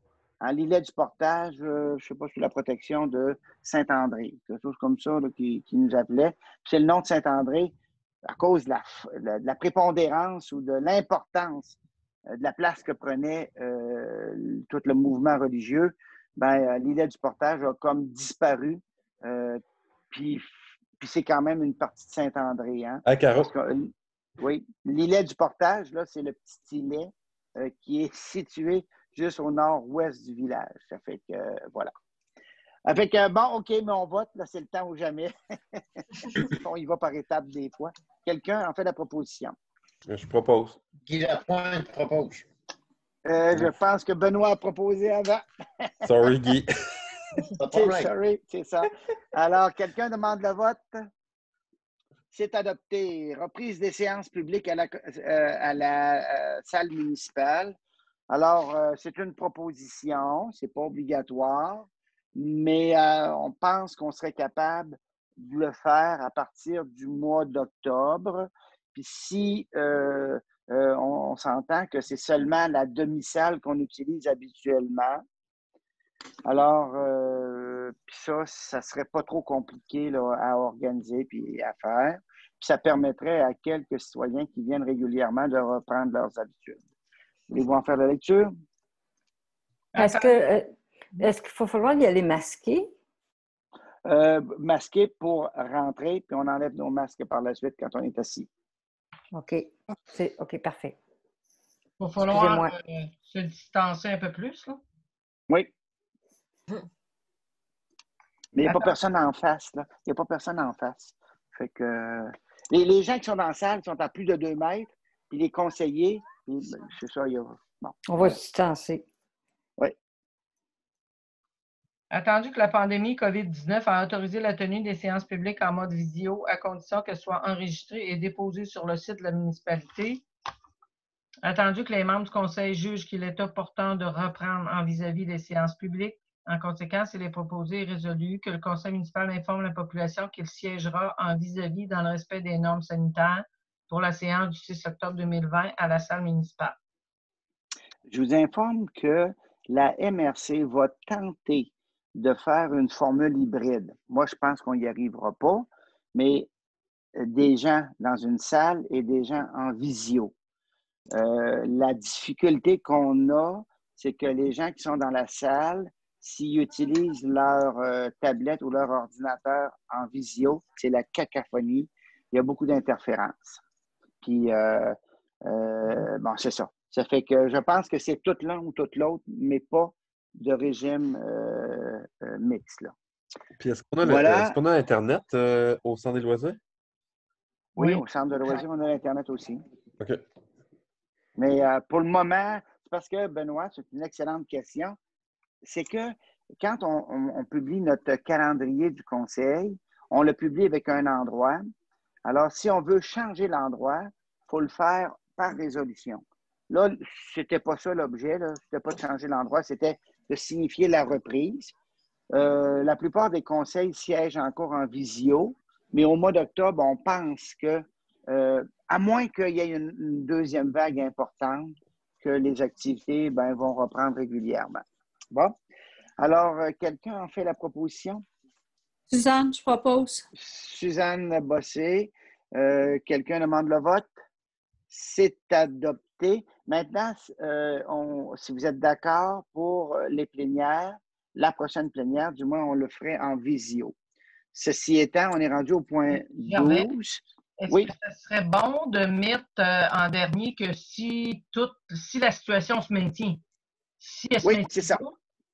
en Lillet du Portage, je ne sais pas, sous la protection de Saint-André, quelque chose comme ça là, qui nous appelait. Puis c'est le nom de Saint-André à cause de la prépondérance ou de l'importance de la place que prenait tout le mouvement religieux. L'Îlet du Portage a comme disparu. Puis c'est quand même une partie de Saint-André. Hein? À Caro. Oui, l'Îlet du Portage, là, c'est le petit îlet qui est situé juste au nord-ouest du village. Ça fait que, voilà. Ça fait que, bon, OK, mais on vote. Là, c'est le temps ou jamais. On y va par étapes des fois. Quelqu'un en fait la proposition. Je propose. Guy Lapointe propose. Je pense que Benoît a proposé avant. Sorry, Guy. Sorry, c'est ça. Alors, quelqu'un demande le vote? C'est adopté. Reprise des séances publiques à la salle municipale. Alors, c'est une proposition, c'est pas obligatoire, mais on pense qu'on serait capable de le faire à partir du mois d'octobre. Puis si on s'entend que c'est seulement la demi-salle qu'on utilise habituellement, alors puis ça serait pas trop compliqué là, à organiser puis à faire. Puis ça permettrait à quelques citoyens qui viennent régulièrement de reprendre leurs habitudes. Voulez-vous en faire la lecture? Est-ce qu'il faut falloir y aller masqué? Masqué pour rentrer, puis on enlève nos masques par la suite quand on est assis. OK. OK, parfait. Il va falloir se distancer un peu plus, là. Oui. Mais il n'y a pas personne en face, là. Il n'y a pas personne en face. Fait que les gens qui sont dans la salle sont à plus de 2 mètres, puis les conseillers, c'est ça, il y a... Bon. On va se distancer. Oui. Attendu que la pandémie COVID-19 a autorisé la tenue des séances publiques en mode vidéo à condition qu'elles soient enregistrées et déposées sur le site de la municipalité. Attendu que les membres du conseil jugent qu'il est opportun de reprendre en vis-à-vis des séances publiques. En conséquence, il est proposé et résolu que le conseil municipal informe la population qu'il siégera en vis-à-vis dans le respect des normes sanitaires pour la séance du 6 octobre 2020 à la salle municipale. Je vous informe que la MRC va tenter de faire une formule hybride. Moi, je pense qu'on n'y arrivera pas, mais des gens dans une salle et des gens en visio. La difficulté qu'on a, c'est que les gens qui sont dans la salle, s'ils utilisent leur tablette ou leur ordinateur en visio, c'est la cacophonie. Il y a beaucoup d'interférences. Puis, bon, c'est ça. Ça fait que je pense que c'est toute l'un ou toute l'autre, mais pas de régime mixte. Là. Puis est-ce qu'on a Internet au Centre des loisirs? Oui, au Centre de loisirs, on a l'Internet aussi. OK. Mais pour le moment, c'est parce que, Benoît, c'est une excellente question, c'est que quand on publie notre calendrier du conseil, on le publie avec un endroit. Alors, si on veut changer l'endroit, il faut le faire par résolution. Là, c'était pas ça l'objet, c'était pas de changer l'endroit, c'était de signifier la reprise. La plupart des conseils siègent encore en visio, mais au mois d'octobre, on pense que, à moins qu'il y ait une deuxième vague importante, que les activités vont reprendre régulièrement. Bon. Alors, quelqu'un en fait la proposition? Suzanne, je propose. Suzanne Bossé. Quelqu'un demande le vote? C'est adopté. Maintenant, si vous êtes d'accord pour les plénières, la prochaine plénière, du moins, on le ferait en visio. Ceci étant, on est rendu au point 12. Est-ce que ce serait bon de mettre en dernier que si la situation se maintient? Si elle se maintient c'est ça.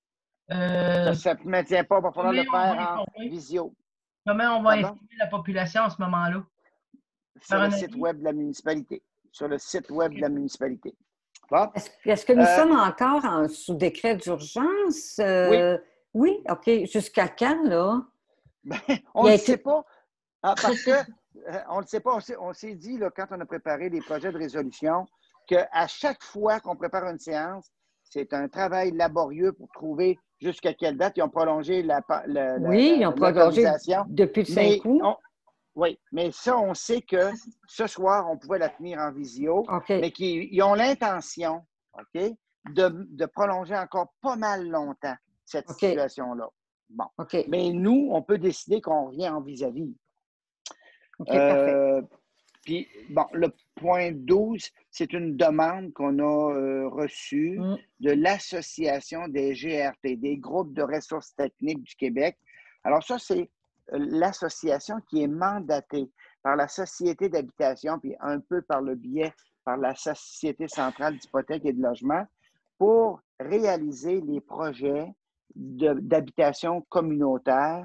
ça ne se maintient pas, il va falloir le faire en visio. Comment on va informer la population à ce moment-là? Sur le site web de la municipalité. Sur le site web de la municipalité. Bon. Est-ce que nous sommes encore sous décret d'urgence? Oui, OK. Jusqu'à quand, là? On ne sait pas. Parce que on ne sait pas. On s'est dit, là, quand on a préparé les projets de résolution, qu'à chaque fois qu'on prépare une séance, c'est un travail laborieux pour trouver jusqu'à quelle date. Ils ont prolongé ils ont prolongé depuis le 5 août. Oui, mais ça, on sait que ce soir, on pouvait la tenir en visio, okay. mais qu'ils ont l'intention, OK, de prolonger encore pas mal longtemps cette situation-là. Bon. OK. Mais nous, on peut décider qu'on revient en vis-à-vis. OK, parfait. Puis, bon, le point 12, c'est une demande qu'on a reçue de l'Association des GRT, des groupes de ressources techniques du Québec. Alors ça, c'est l'association qui est mandatée par la Société d'habitation, puis un peu par le biais par la Société centrale d'hypothèque et de logement, pour réaliser les projets d'habitation communautaire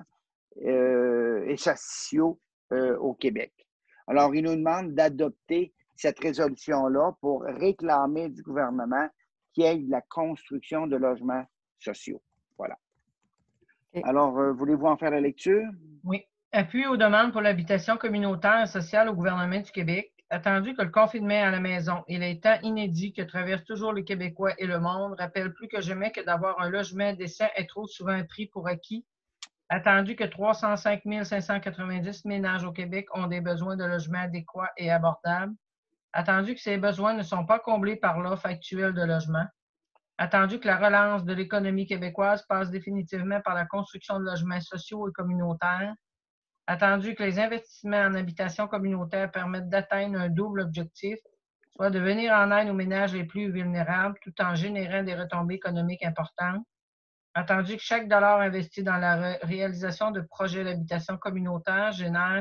et sociaux au Québec. Alors, ils nous demandent d'adopter cette résolution-là pour réclamer du gouvernement qu'il y ait de la construction de logements sociaux. Voilà. Okay. Alors, voulez-vous en faire la lecture? Oui. Appui aux demandes pour l'habitation communautaire et sociale au gouvernement du Québec. Attendu que le confinement à la maison et les temps inédits que traversent toujours les Québécois et le monde rappellent plus que jamais que d'avoir un logement décent est trop souvent pris pour acquis. Attendu que 305 590 ménages au Québec ont des besoins de logements adéquats et abordables. Attendu que ces besoins ne sont pas comblés par l'offre actuelle de logement. Attendu que la relance de l'économie québécoise passe définitivement par la construction de logements sociaux et communautaires. Attendu que les investissements en habitation communautaire permettent d'atteindre un double objectif, soit de venir en aide aux ménages les plus vulnérables tout en générant des retombées économiques importantes. Attendu que chaque dollar investi dans la réalisation de projets d'habitation communautaire génère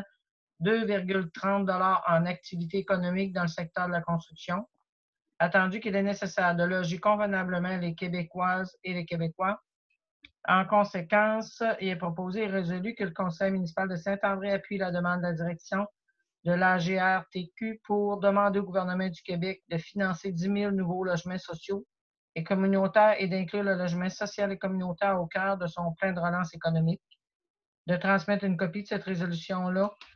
2,30 $ en activité économique dans le secteur de la construction. Attendu qu'il est nécessaire de loger convenablement les Québécoises et les Québécois. En conséquence, il est proposé et résolu que le Conseil municipal de Saint-André appuie la demande de la direction de la GRTQ pour demander au gouvernement du Québec de financer 10 000 nouveaux logements sociaux et communautaires et d'inclure le logement social et communautaire au cœur de son plan de relance économique, de transmettre une copie de cette résolution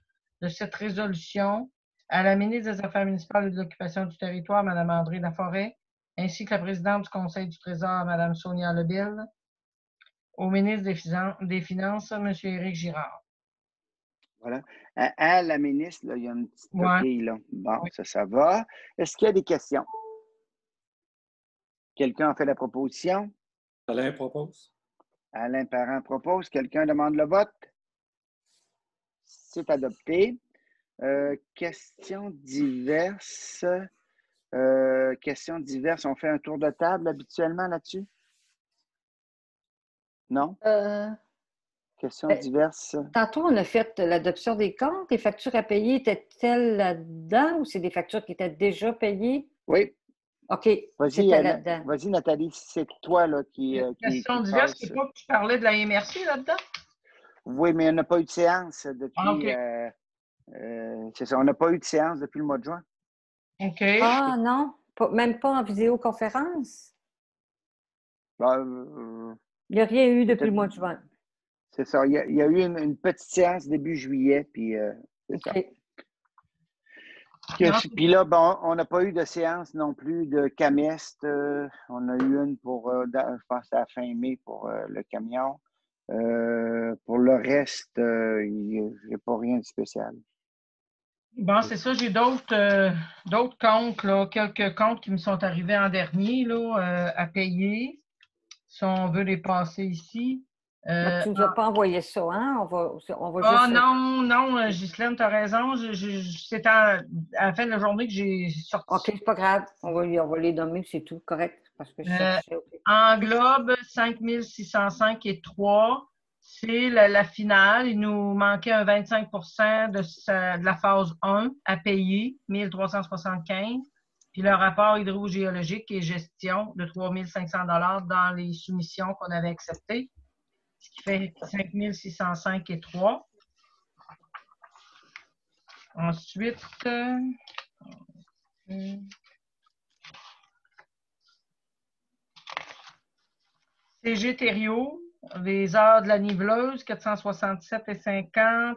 à la ministre des Affaires municipales et de l'Occupation du territoire, Mme André Laforêt, ainsi que la présidente du Conseil du Trésor, Mme Sonia Lebille, au ministre des Finances, M. Éric Girard. Voilà. À la ministre, là, il y a une petite coquille. Là. Bon, ça va. Est-ce qu'il y a des questions? Quelqu'un a fait la proposition? Alain propose. Alain Parent propose. Quelqu'un demande le vote? C'est adopté. Questions diverses. Questions diverses. On fait un tour de table habituellement là-dessus? Non? Questions diverses. Tantôt, on a fait l'adoption des comptes. Les factures à payer étaient-elles là-dedans ou c'est des factures qui étaient déjà payées? Oui. OK. Vas-y, Nathalie, c'est toi là, qui. Questions diverses, c'est pas que tu parlais de la MRC là-dedans? Oui, mais on n'a pas eu de séance depuis. Ah, okay. C'est ça, on n'a pas eu de séance depuis le mois de juin. OK. Ah, non? Même pas en vidéoconférence? Il n'y a rien eu depuis le mois de juin. C'est ça. Il y a eu une petite séance début juillet, puis c'est ça. Puis là, bon, on n'a pas eu de séance non plus de Camest. On a eu une pour, je pense, à la fin mai pour le camion. Pour le reste, il n'y a pas rien de spécial. Bon, c'est ça. J'ai d'autres comptes, là, quelques comptes qui me sont arrivés en dernier là, à payer. Si on veut les passer ici. Mais tu ne nous as pas envoyé ça, hein? On va juste... non, Ghislaine, tu as raison. C'est à la fin de la journée que j'ai sorti. OK, c'est pas grave. On va les nommer, c'est tout, correct. Parce que Englobe 5605 et 3. C'est la finale. Il nous manquait un 25 de la phase 1 à payer, 1375. Puis le rapport hydrogéologique et gestion de 3500 $ dans les soumissions qu'on avait acceptées, ce qui fait 5605 et 3. Ensuite, CG Thériault, les heures de la niveleuse, 467,50,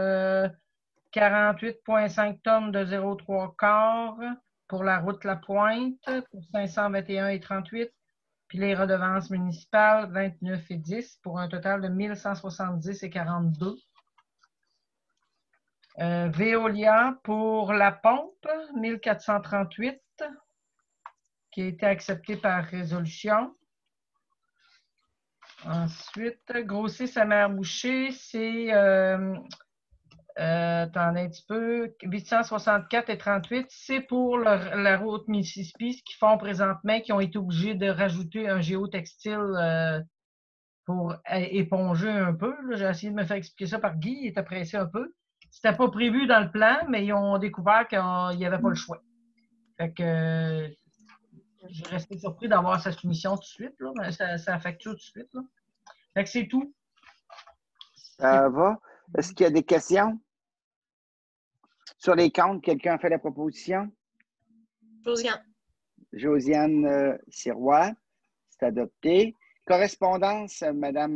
48,5 tonnes de 0,3 quart pour la route La Pointe, pour 521,38. Puis les redevances municipales, 29,10 pour un total de 1170,42. Veolia pour la pompe, 1438. qui a été accepté par résolution. Ensuite, Grosset sa mère Boucher, c'est attendez un petit peu, 864 et 38, c'est pour la route Mississippi, ce qu'ils font présentement, qui ont été obligés de rajouter un géotextile pour éponger un peu. J'ai essayé de me faire expliquer ça par Guy, il était pressé un peu. C'était pas prévu dans le plan, mais ils ont découvert qu'il n'y avait pas le choix. Fait que j'ai resté surpris d'avoir sa soumission tout de suite, là, mais sa facture tout de suite. Là. Fait que c'est tout. Ça va. Est-ce qu'il y a des questions? Sur les comptes, quelqu'un a fait la proposition? Josiane. Josiane Sirois, c'est adopté. Correspondance, Madame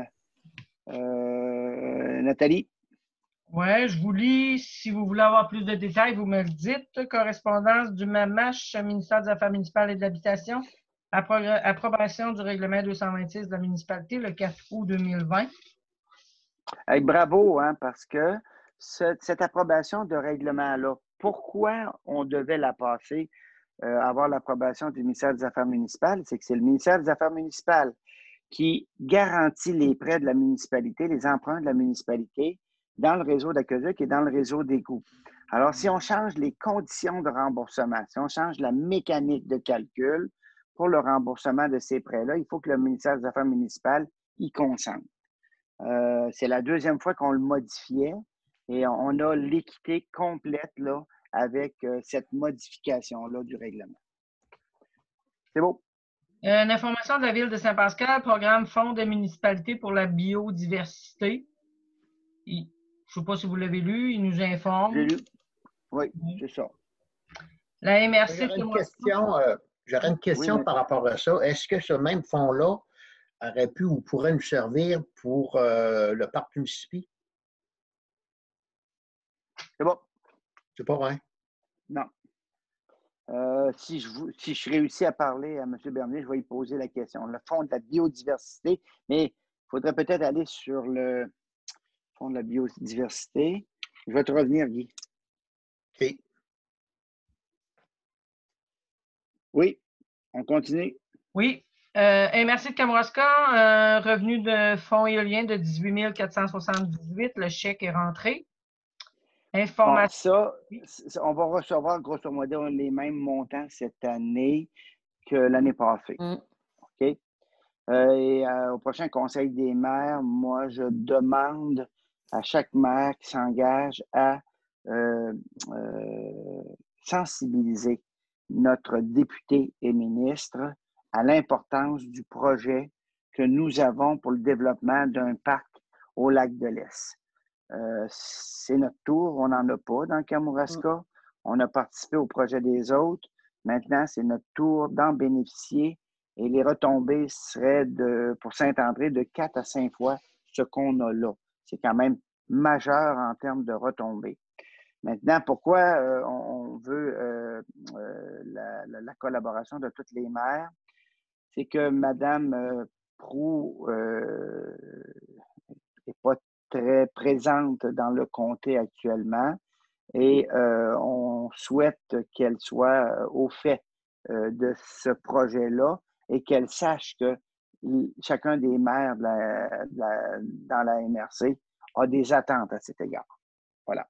Nathalie. Oui, je vous lis. Si vous voulez avoir plus de détails, vous me le dites. Correspondance du MAMACH, ministère des Affaires municipales et de l'Habitation. Approbation du règlement 226 de la municipalité le 4 août 2020. Hey, bravo, hein, parce que cette approbation de règlement-là, pourquoi on devait la passer, avoir l'approbation du ministère des Affaires municipales? C'est que c'est le ministère des Affaires municipales qui garantit les prêts de la municipalité, les emprunts de la municipalité dans le réseau d'Aqueduc et dans le réseau d'égouts. Alors, si on change les conditions de remboursement, si on change la mécanique de calcul pour le remboursement de ces prêts-là, il faut que le ministère des Affaires municipales y consente. C'est la deuxième fois qu'on le modifiait et on a l'équité complète là, avec cette modification-là du règlement. C'est beau. Une information de la Ville de Saint-Pascal, programme Fonds de municipalité pour la biodiversité. Je ne sais pas si vous l'avez lu, il nous informe. J'ai lu. Oui, c'est ça. La MRC. J'aurais une question par rapport à ça. Est-ce que ce même fonds-là aurait pu ou pourrait nous servir pour le parc Mississippi? C'est bon. C'est pas vrai? Non. Si je réussis à parler à M. Bernier, je vais lui poser la question. Le fonds de la biodiversité, mais il faudrait peut-être aller sur le fonds de la biodiversité. Je vais te revenir, Guy. OK. Oui, on continue. Oui. Merci de Kamouraska, revenu de fonds éolien de 18 478. Le chèque est rentré. Information. Ça, on va recevoir grosso modo les mêmes montants cette année que l'année passée. OK? Et au prochain Conseil des maires, moi, je demande à chaque maire qui s'engage à sensibiliser notre député et ministre à l'importance du projet que nous avons pour le développement d'un parc au lac de l'Est. C'est notre tour, on n'en a pas dans Kamouraska. On a participé au projet des autres. Maintenant, c'est notre tour d'en bénéficier et les retombées seraient pour Saint-André de 4 à 5 fois ce qu'on a là. C'est quand même majeur en termes de retombées. Maintenant, pourquoi on veut la collaboration de toutes les maires? C'est que Mme Proulx n'est pas très présente dans le comté actuellement et on souhaite qu'elle soit au fait de ce projet-là et qu'elle sache que chacun des maires dans la MRC a des attentes à cet égard. Voilà.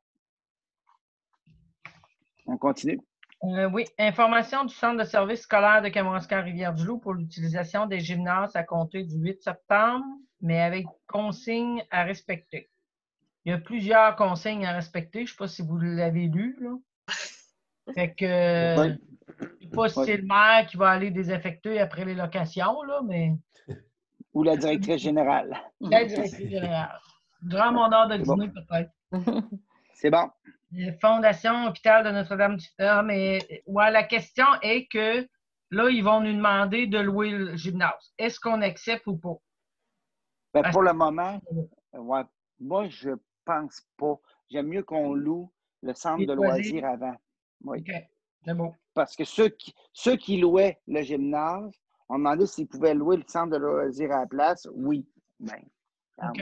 On continue. Oui. Information du Centre de services scolaires de Kamouraska-Rivière-du-Loup pour l'utilisation des gymnases à compter du 8 septembre, mais avec consignes à respecter. Il y a plusieurs consignes à respecter. Je ne sais pas si vous l'avez lu, là. Fait que je ne sais pas si c'est le maire qui va aller désaffecter après les locations, là, mais. Ou la directrice générale. La directrice générale. Durant mon heure de dîner, peut-être. C'est bon. Fondation Hôpital de Notre-Dame-du-Nord, mais ouais, la question est que là, ils vont nous demander de louer le gymnase. Est-ce qu'on accepte ou pas? Ben, pour le moment, ouais, moi, je pense pas. J'aime mieux qu'on loue le centre de loisirs avant. Oui. OK, c'est bon. Parce que ceux qui louaient le gymnase, on demandait s'ils pouvaient louer le centre de loisirs à la place. Oui. Ben, OK.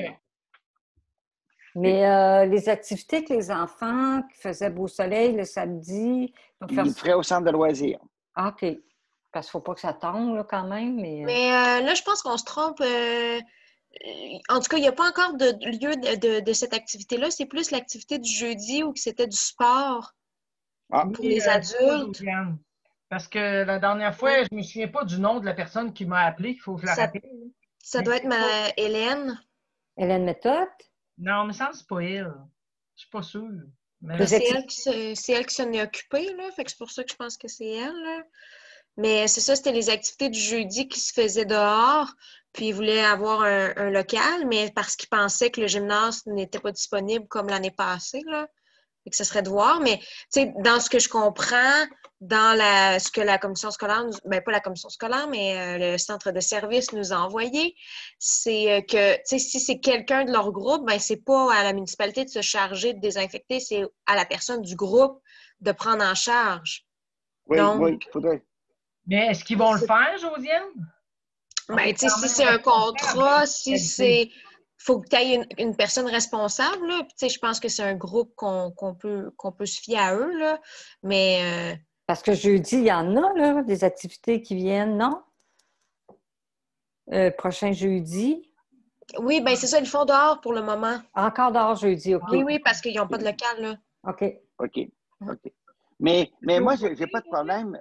Mais les activités que les enfants qui faisaient beau soleil le samedi... Ils le feraient au centre de loisirs. OK. Parce qu'il ne faut pas que ça tombe, là, quand même. Mais là, je pense qu'on se trompe. En tout cas, il n'y a pas encore de lieu de cette activité-là. C'est plus l'activité du jeudi où c'était du sport pour les adultes. Parce que la dernière fois, je ne me souviens pas du nom de la personne qui m'a appelé. Il faut que je la rappelle. Ça doit être Hélène. Hélène Méthode? Non, mais ça me semble que c'est pas elle. Je ne suis pas sûre. Mais c'est elle qui s'en est occupée, là. Fait que c'est pour ça que je pense que c'est elle, là. Mais c'est ça, c'était les activités du jeudi qui se faisaient dehors. Puis ils voulaient avoir un local, mais parce qu'ils pensaient que le gymnase n'était pas disponible comme l'année passée, là. Fait que ce serait de voir. Mais, tu sais, dans ce que je comprends, dans ce que la commission scolaire, pas la commission scolaire, mais le centre de service nous a envoyé, c'est que, tu sais, si c'est quelqu'un de leur groupe, ben c'est pas à la municipalité de se charger de désinfecter, c'est à la personne du groupe de prendre en charge. Oui, donc, oui, il faudrait. Mais est-ce qu'ils vont le faire, Josiane? Ben, tu sais, si c'est un contrat, si c'est... faut que tu aies une personne responsable, là. Tu sais, je pense que c'est un groupe qu'on peut se fier à eux, là. Mais... Parce que jeudi, il y en a, là, des activités qui viennent, non? Prochain jeudi. Oui, bien, c'est ça, ils le font dehors pour le moment. Encore dehors jeudi, OK. Oui, parce qu'ils n'ont pas de local, là. OK. Mais moi, j'ai pas de problème.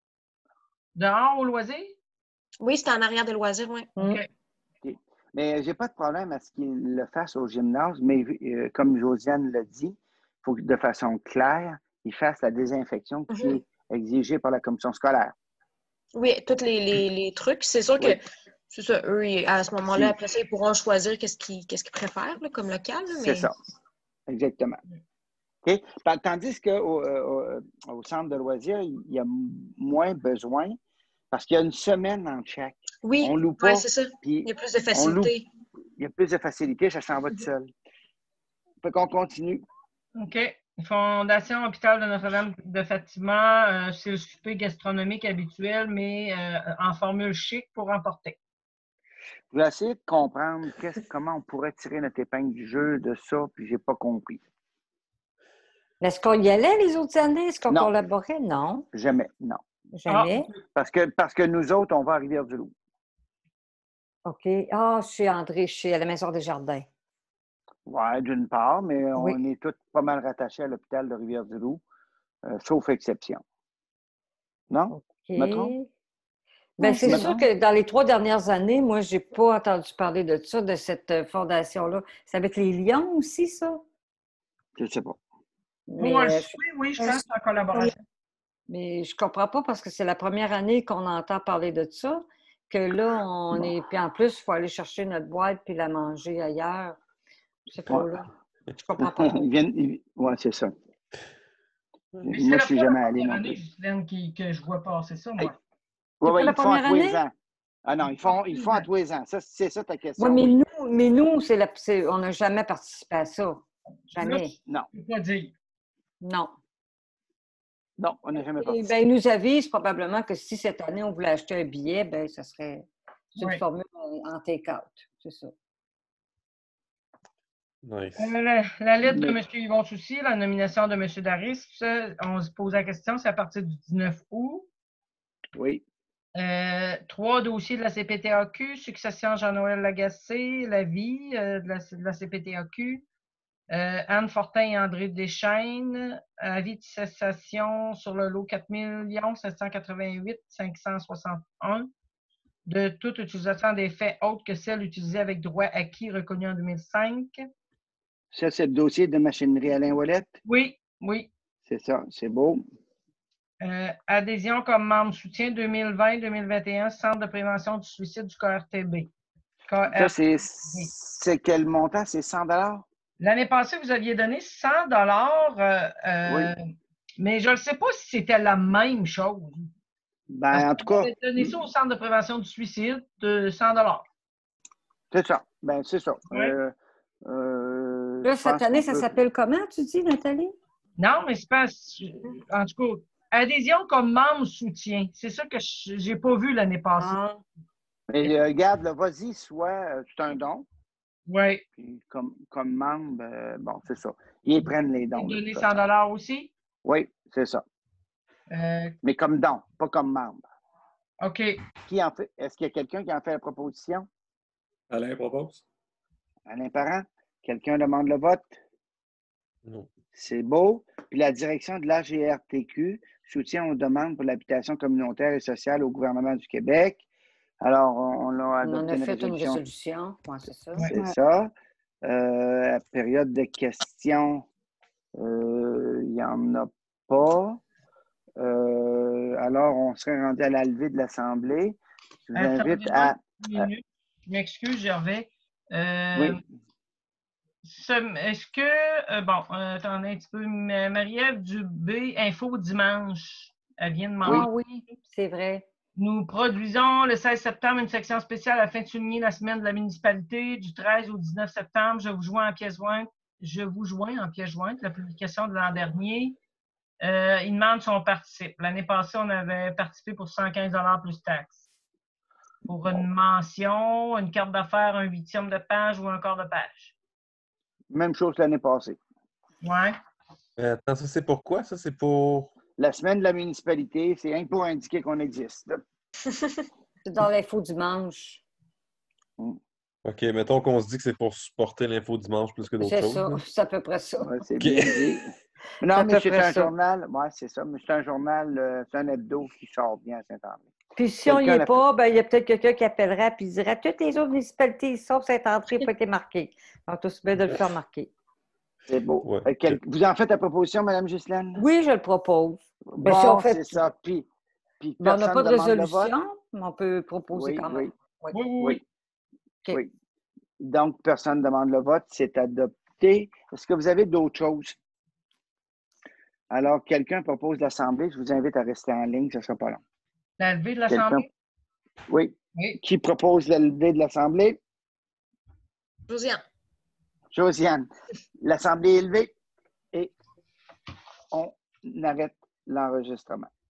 Dehors au loisir? Oui, c'est en arrière de loisirs, oui. OK. Mais j'ai pas de problème à ce qu'ils le fassent au gymnase, mais comme Josiane l'a dit, il faut que de façon claire, ils fassent la désinfection qui est exigée par la commission scolaire. Oui, tous les trucs. C'est sûr que c'est ça, eux, à ce moment-là, après ça, ils pourront choisir qu'est-ce qu'ils préfèrent là, comme local. Mais... C'est ça. Exactement. Okay? Tandis qu'au centre de loisirs, il y a moins besoin parce qu'il y a une semaine en chaque. Oui, on loue pas. C'est ça. Il y a plus de facilité. Il y a plus de facilité, ça s'en va tout seul. Fait qu'on continue. OK. Fondation Hôpital de Notre-Dame de Fatima, c'est le souper gastronomique habituel, mais en formule chic pour emporter. Je vais essayer de comprendre comment on pourrait tirer notre épingle du jeu de ça, puis j'ai pas compris. Est-ce qu'on y allait les autres années? Est-ce qu'on collaborait? Non. Jamais, non. Jamais? Parce que nous autres, on va à Rivière-du-Loup. OK. Chez André, à la Maison des Jardins. Oui, d'une part, mais on est tous pas mal rattachés à l'hôpital de Rivière-du-Loup, sauf exception. Non? OK. Me trompe? Bien, c'est sûr que dans les 3 dernières années, moi, je n'ai pas entendu parler de ça, de cette fondation-là. C'est avec les Lions aussi, ça? Je ne sais pas. Mais, oui, je pense que c'est en collaboration. Mais je ne comprends pas parce que c'est la première année qu'on entend parler de ça, que là, on est... Puis en plus, il faut aller chercher notre boîte puis la manger ailleurs. Je sais pas, là. Je comprends pas. Oui, c'est ça. Mais moi, je suis jamais allé. Que je vois passer ça, moi. Oui, ils font à tous les ans. Ah non, ils font à tous les ans. C'est ça ta question. Oui, mais nous on n'a jamais participé à ça. Jamais. Non. Je peux pas dire. Non. Non, on n'a jamais participé. Ben, ils nous avisent probablement que si cette année, on voulait acheter un billet, ben ça serait une formule en take-out. C'est ça. Nice. La lettre de M. Yvon Soucy, la nomination de M. Daris, on se pose la question, c'est à partir du 19 août. Oui. 3 dossiers de la CPTAQ, succession Jean-Noël Lagacé, la vie de la CPTAQ, Anne Fortin et André Deschaines, avis de cessation sur le lot 4 788 561 de toute utilisation des faits autres que celles utilisées avec droit acquis reconnu en 2005. Ça, c'est le dossier de machinerie Alain Ouellette? Oui. C'est ça, c'est beau. Adhésion comme membre soutien 2020-2021, Centre de prévention du suicide du KRTB. Ça, c'est quel montant? C'est 100 $? L'année passée, vous aviez donné 100 $, mais je ne sais pas si c'était la même chose. Ben, en tout cas. Vous avez donné ça au Centre de prévention du suicide de 100 $. C'est ça. Ben, c'est ça. Oui. Là, cette année, ça s'appelle comment, tu dis, Nathalie? Non, mais c'est pas. En tout cas, adhésion comme membre soutien. C'est ça que je n'ai pas vu l'année passée. Mais regarde, vas-y, soit c'est un don. Oui. Puis comme membre, bon, c'est ça. Ils prennent les dons. Ils donner 100 $ aussi? Oui, c'est ça. Mais comme don, pas comme membre. OK. Qui en fait? Est-ce qu'il y a quelqu'un qui en fait la proposition? Alain propose. Alain Parent? Quelqu'un demande le vote? Non. C'est beau. Puis la direction de l'AGRTQ soutient aux demandes pour l'habitation communautaire et sociale au gouvernement du Québec. Alors, on a adopté une résolution. Ouais, c'est ça. C'est ça. Période de questions, il n'y en a pas. Alors, on serait rendu à la levée de l'Assemblée. Je vous invite à... Je m'excuse, Gervais. Oui. Est-ce que, attendez un petit peu, Marie-Ève Dubé, Info Dimanche, elle vient de demander. Ah oui, c'est vrai. Nous produisons le 16 septembre une section spéciale afin de souligner la semaine de la municipalité du 13 au 19 septembre. Je vous joins en pièce jointe la publication de l'an dernier. Il demande si on participe. L'année passée, on avait participé pour 115 $ plus taxes. Pour une mention, une carte d'affaires, un 8e de page ou un quart de page. Même chose l'année passée. Ouais. Attends, ça c'est pour quoi? Ça c'est pour... La semaine de la municipalité, c'est rien pour indiquer qu'on existe. C'est dans l'Info Dimanche. OK, mettons qu'on se dit que c'est pour supporter l'Info Dimanche plus que d'autres choses. C'est ça, c'est à peu près ça. Ouais, c'est bien dit. Non, mais c'est un journal. Oui, c'est ça. Mais c'est un journal, c'est un hebdo qui sort bien à Saint-André. Puis si on n'y est pas, ben, il y a peut-être quelqu'un qui appellera et dira toutes les autres municipalités, sauf Saint-André, n'ont pas été marquées. Donc, tout bien de le faire marquer. C'est beau. Ouais. Vous en faites la proposition, Mme Ghislaine? Oui, je le propose. Bon, si c'est ça. Puis on n'a pas de résolution, mais on peut proposer quand même. Oui. Donc, personne ne demande le vote. C'est adopté. Est-ce que vous avez d'autres choses? Alors, quelqu'un propose l'Assemblée. Je vous invite à rester en ligne. Ce ne sera pas long. La levée de l'Assemblée? Oui. Qui propose la levée de l'Assemblée? Josiane. L'Assemblée est levée et on arrête l'enregistrement.